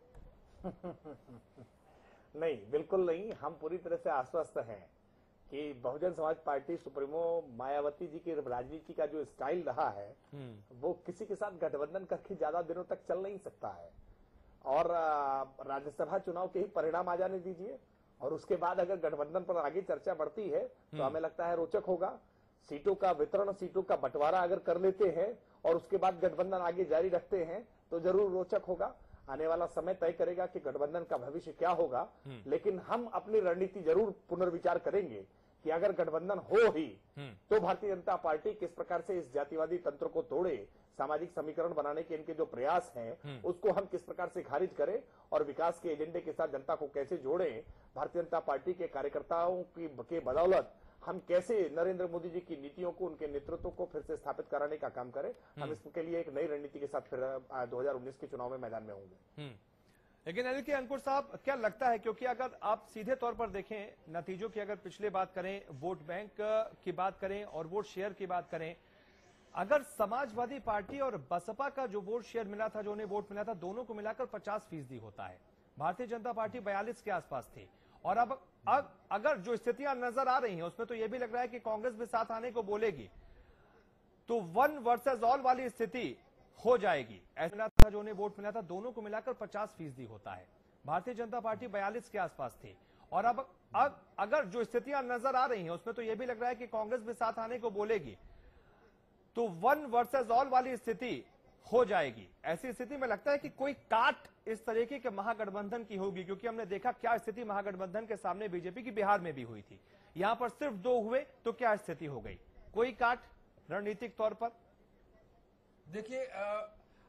नहीं, बिल्कुल नहीं। हम पूरी तरह से आश्वस्त हैं कि बहुजन समाज पार्टी सुप्रीमो मायावती जी की राजनीति का जो स्टाइल रहा है वो किसी के साथ गठबंधन करके ज्यादा दिनों तक चल नहीं सकता है। और राज्यसभा चुनाव के ही परिणाम आ जाने दीजिए और उसके बाद अगर गठबंधन पर आगे चर्चा बढ़ती है तो हमें लगता है रोचक होगा। सीटों का वितरण, सीटों का बंटवारा अगर कर लेते हैं और उसके बाद गठबंधन आगे जारी रखते हैं तो जरूर रोचक होगा। आने वाला समय तय करेगा कि गठबंधन का भविष्य क्या होगा। लेकिन हम अपनी रणनीति जरूर पुनर्विचार करेंगे कि अगर गठबंधन हो ही तो भारतीय जनता पार्टी किस प्रकार से इस जातिवादी तंत्र को तोड़े, सामाजिक समीकरण बनाने के इनके जो प्रयास हैं उसको हम किस प्रकार से खारिज करें और विकास के एजेंडे के साथ जनता को कैसे जोड़ें। भारतीय जनता पार्टी के कार्यकर्ताओं की के बदौलत हम कैसे नरेंद्र मोदी जी की नीतियों को, उनके नेतृत्व को फिर से स्थापित कराने का काम करें। हम इसके लिए एक नई रणनीति के साथ फिर दो हज़ार उन्नीस के चुनाव में मैदान में होंगे। लेकिन अनिल के अंकुर साहब, क्या लगता है, क्योंकि अगर आप सीधे तौर पर देखें नतीजों की, अगर पिछले बात करें, वोट बैंक की बात करें और वोट शेयर की बात करें, अगर समाजवादी पार्टी और बसपा का जो वोट शेयर मिला था, जो उन्हें वोट मिला था, दोनों को मिलाकर पचास फीसदी होता है। भारतीय जनता पार्टी बयालीस के आसपास थी। और अब अग, अगर जो स्थितियां नजर आ रही हैं उसमें तो यह भी लग रहा है कि कांग्रेस भी साथ आने को बोलेगी, तो वन वर्सेस ऑल वाली स्थिति हो जाएगी। ऐसा था जो उन्हें वोट मिला था, दोनों को मिलाकर पचास फीसदी होता है। भारतीय जनता पार्टी बयालीस के आसपास थी। और अब अग, अगर जो स्थितियां नजर आ रही हैं उसमें तो यह भी लग रहा है कि कांग्रेस भी साथ आने को बोलेगी, तो वन वर्सेस ऑल वाली स्थिति हो जाएगी। ऐसी स्थिति में लगता है कि कोई काट इस तरीके के महागठबंधन की होगी, क्योंकि हमने देखा क्या स्थिति महागठबंधन के सामने बीजेपी की बिहार में भी हुई थी। यहां पर सिर्फ दो हुए तो क्या स्थिति हो गई? कोई काट रणनीतिक तौर पर? देखिए,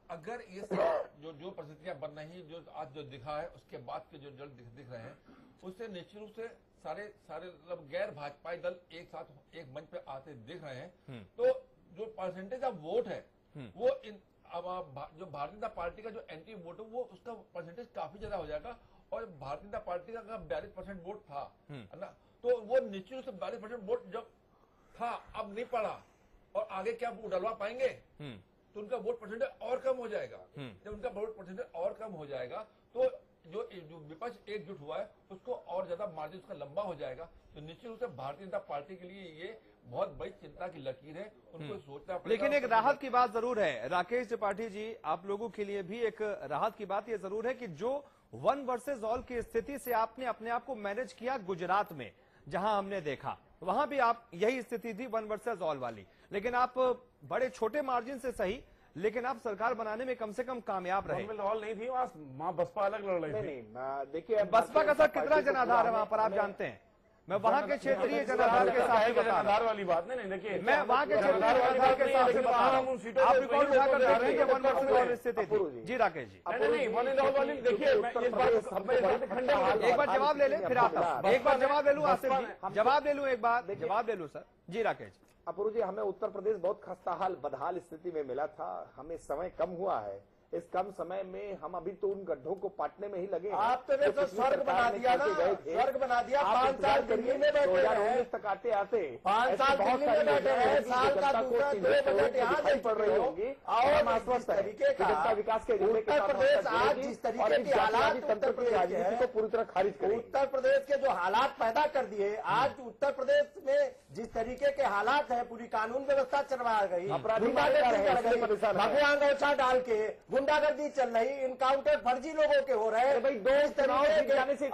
अगर ये सब जो जो परिस्थितियां बन रही जो आज जो दिखा है उसके बाद के जो जल दिख, दिख रहे हैं उससे निश्चित रूप से सारे सारे मतलब गैर भाजपाई दल एक साथ एक मंच पे आते दिख रहे हैं। तो जो परसेंटेज ऑफ वोट है वो इन अब भा, जो भारतीय जनता पार्टी का जो एंटी वोट है वो उसका परसेंटेज काफी ज्यादा हो जाएगा। और भारतीय जनता पार्टी का बयालीस परसेंट वोट था है ना, तो वो निश्चित रूप से बयालीस परसेंट वोट जब था अब नहीं पड़ा और आगे क्या वो डलवा पाएंगे तो उनका वोट परसेंटेज और कम हो जाएगा। जब उनका वोट परसेंटेज और कम हो जाएगा तो जो जो विपक्ष एकजुट हुआ है उसको और ज्यादा मार्जिन उसका लंबा हो जाएगा। तो निश्चित रूप से भारतीय जनता पार्टी के लिए ये बहुत बड़ी चिंता की लकीर है, उनको सोचना पड़ेगा। लेकिन एक राहत की बात जरूर है राकेश त्रिपाठी जी, आप लोगों के लिए भी एक राहत की बात ये जरूर है कि जो वन वर्सेस ऑल की स्थिति से आपने अपने आप को मैनेज किया गुजरात में, जहां हमने देखा वहां भी आप यही स्थिति थी वन वर्सेस ऑल वाली, लेकिन आप बड़े छोटे मार्जिन से सही लेकिन आप सरकार बनाने में कम से कम कामयाब रहे। ऑल नहीं थी वहाँ, बसपा अलग लड़ रही थी। देखिए बसपा का सर कितना जनाधार है वहां पर आप जानते हैं? मैं वहां के क्षेत्रीय जनाधार के साथ जनाधार वाली बात नहीं, देखिए मैं वहां के क्षेत्रीय जनाधार के साथ से बता रहा हूं। आप रिकॉर्ड उठाकर देख रहे हैं वन वर्सेस ऑल स्थिति थी। जी राकेश जी, नहीं वन एंड ऑल वाली देखिए एक बार जवाब ले लें फिर आप एक बार जवाब ले लूं आसिफ जी, जवाब ले लूं एक बार जवाब ले लूं सर। जी राकेश जी, अपूर्व जी, हमें उत्तर प्रदेश बहुत खस्ताहाल बदहाल स्थिति में मिला था, हमें समय कम हुआ है। इस कम समय में हम अभी तो उन गड्ढों को पाटने में ही लगे हैं। आपने तो स्वर्ग बना दिया ना, स्वर्ग बना दिया। पांच साल दिल्ली में बैठे हैं, तक आते आते पांच साल दिल्ली में बैठे हैं, साल का दूसरा दो बजट यहाँ से पड़ रही होगी और हम आश्वस्त है तरीके का विकास के उत्तर प्रदेश आज जिस तरीके के हालात तंत्र की राजनीति को पूरी तरह खारिज करें। उत्तर प्रदेश के जो हालात पैदा कर दिए, आज उत्तर प्रदेश में जिस तरीके के हालात है, पूरी कानून व्यवस्था चलवा गई, भगवान गौछा डाल के गुंडागर्दी चल रही, इनकाउंटर फर्जी लोगों के हो रहे हैं। भाई दो चुनाव जीत जाने से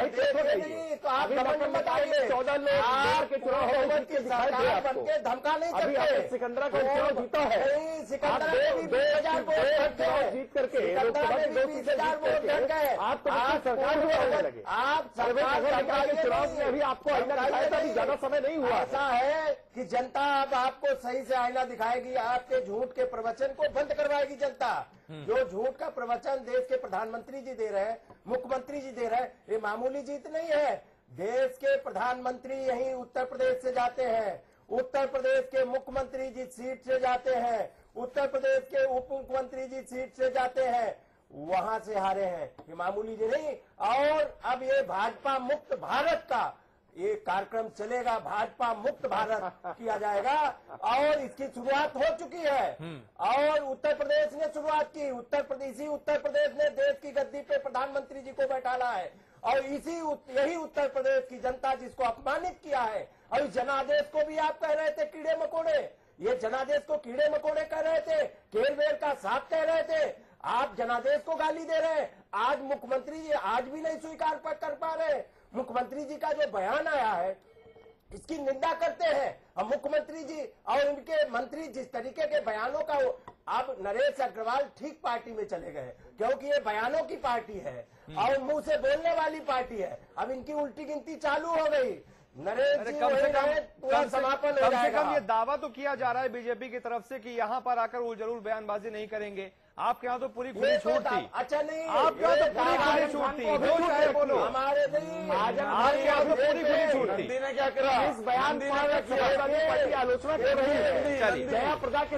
तो आप बताइए चौदह लोग के चुनाव की सरकार बन के धमका नहीं सकते। सिकंदरा का चुनाव जीता है, सिकंदरा में बीस हजार वोट जीत करके बीस हजार वोट घट गए। आप सरकार होने लगे, आप सरकार के चुनाव में अभी आपको आईना दिखाया था, ज्यादा समय नहीं हुआ। ऐसा है कि जनता अब आपको सही से आईना दिखाएगी, आपके झूठ के प्रवचन को बंद करवाएगी जनता। जो झूठ का प्रवचन देश के प्रधानमंत्री जी दे रहे हैं, मुख्यमंत्री जी दे रहे हैं, ये मामूली जीत नहीं है। देश के प्रधानमंत्री यही उत्तर प्रदेश से जाते हैं, उत्तर प्रदेश के मुख्यमंत्री जी सीट से जाते हैं, उत्तर प्रदेश के उप मुख्यमंत्री जी सीट से जाते हैं, वहां से हारे हैं, ये मामूली जी नहीं। और अब ये भाजपा मुक्त भारत का ये कार्यक्रम चलेगा, भाजपा मुक्त भारत किया जाएगा और इसकी शुरुआत हो चुकी है। और उत्तर प्रदेश ने शुरुआत की, उत्तर प्रदेश इसी उत्तर प्रदेश ने देश की गद्दी पे प्रधानमंत्री जी को बैठाला है और इसी यही उत्तर प्रदेश की जनता जिसको अपमानित किया है। और इस जनादेश को भी आप कह रहे थे कीड़े मकोड़े, ये जनादेश को कीड़े मकोड़े कह रहे थे, केर वेर का सांप कह रहे थे, आप जनादेश को गाली दे रहे हैं। आज मुख्यमंत्री जी आज भी नहीं स्वीकार कर पा रहे। मुख्यमंत्री जी का जो बयान आया है इसकी निंदा करते हैं। अब मुख्यमंत्री जी और उनके मंत्री जिस तरीके के बयानों का, अब नरेश अग्रवाल ठीक पार्टी में चले गए क्योंकि ये बयानों की पार्टी है और मुंह से बोलने वाली पार्टी है। अब इनकी उल्टी गिनती चालू हो गई। नरेश जी कम से कम तुरंत समापन हो कम से जाएगा। कम ये दावा तो किया जा रहा है बीजेपी की तरफ से कि यहाँ पर आकर वो जरूर बयानबाजी नहीं करेंगे। आपके यहाँ तो पूरी खुली छूट थी। अच्छा नहीं, आपके यहाँ तो पूरी खुली छूट थी, जो चाहे बोलो। हमारे नहीं, आपके यहाँ तो पूरी खुली छूट थी। ने क्या करा, इस बयान की आलोचना कर रही है। चलिए जया प्रदा के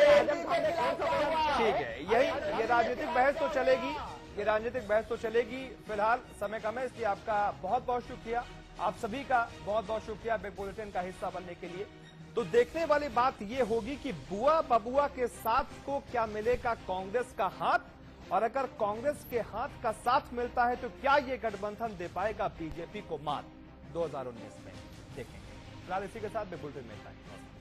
ठीक है, यही ये राजनीतिक बहस तो चलेगी, ये राजनीतिक बहस तो चलेगी। फिलहाल समय कम है, इसलिए आपका बहुत बहुत शुक्रिया, आप सभी का बहुत बहुत शुक्रिया बिग बुलेटिन का हिस्सा बनने के लिए। तो देखने वाली बात यह होगी कि बुआ बबुआ के साथ को क्या मिलेगा कांग्रेस का हाथ, और अगर कांग्रेस के हाथ का साथ मिलता है तो क्या ये गठबंधन दे पाएगा बीजेपी को मात दो हज़ार उन्नीस में, देखेंगे। फिलहाल इसी के साथ बिग बुलेटिन में इतना ही।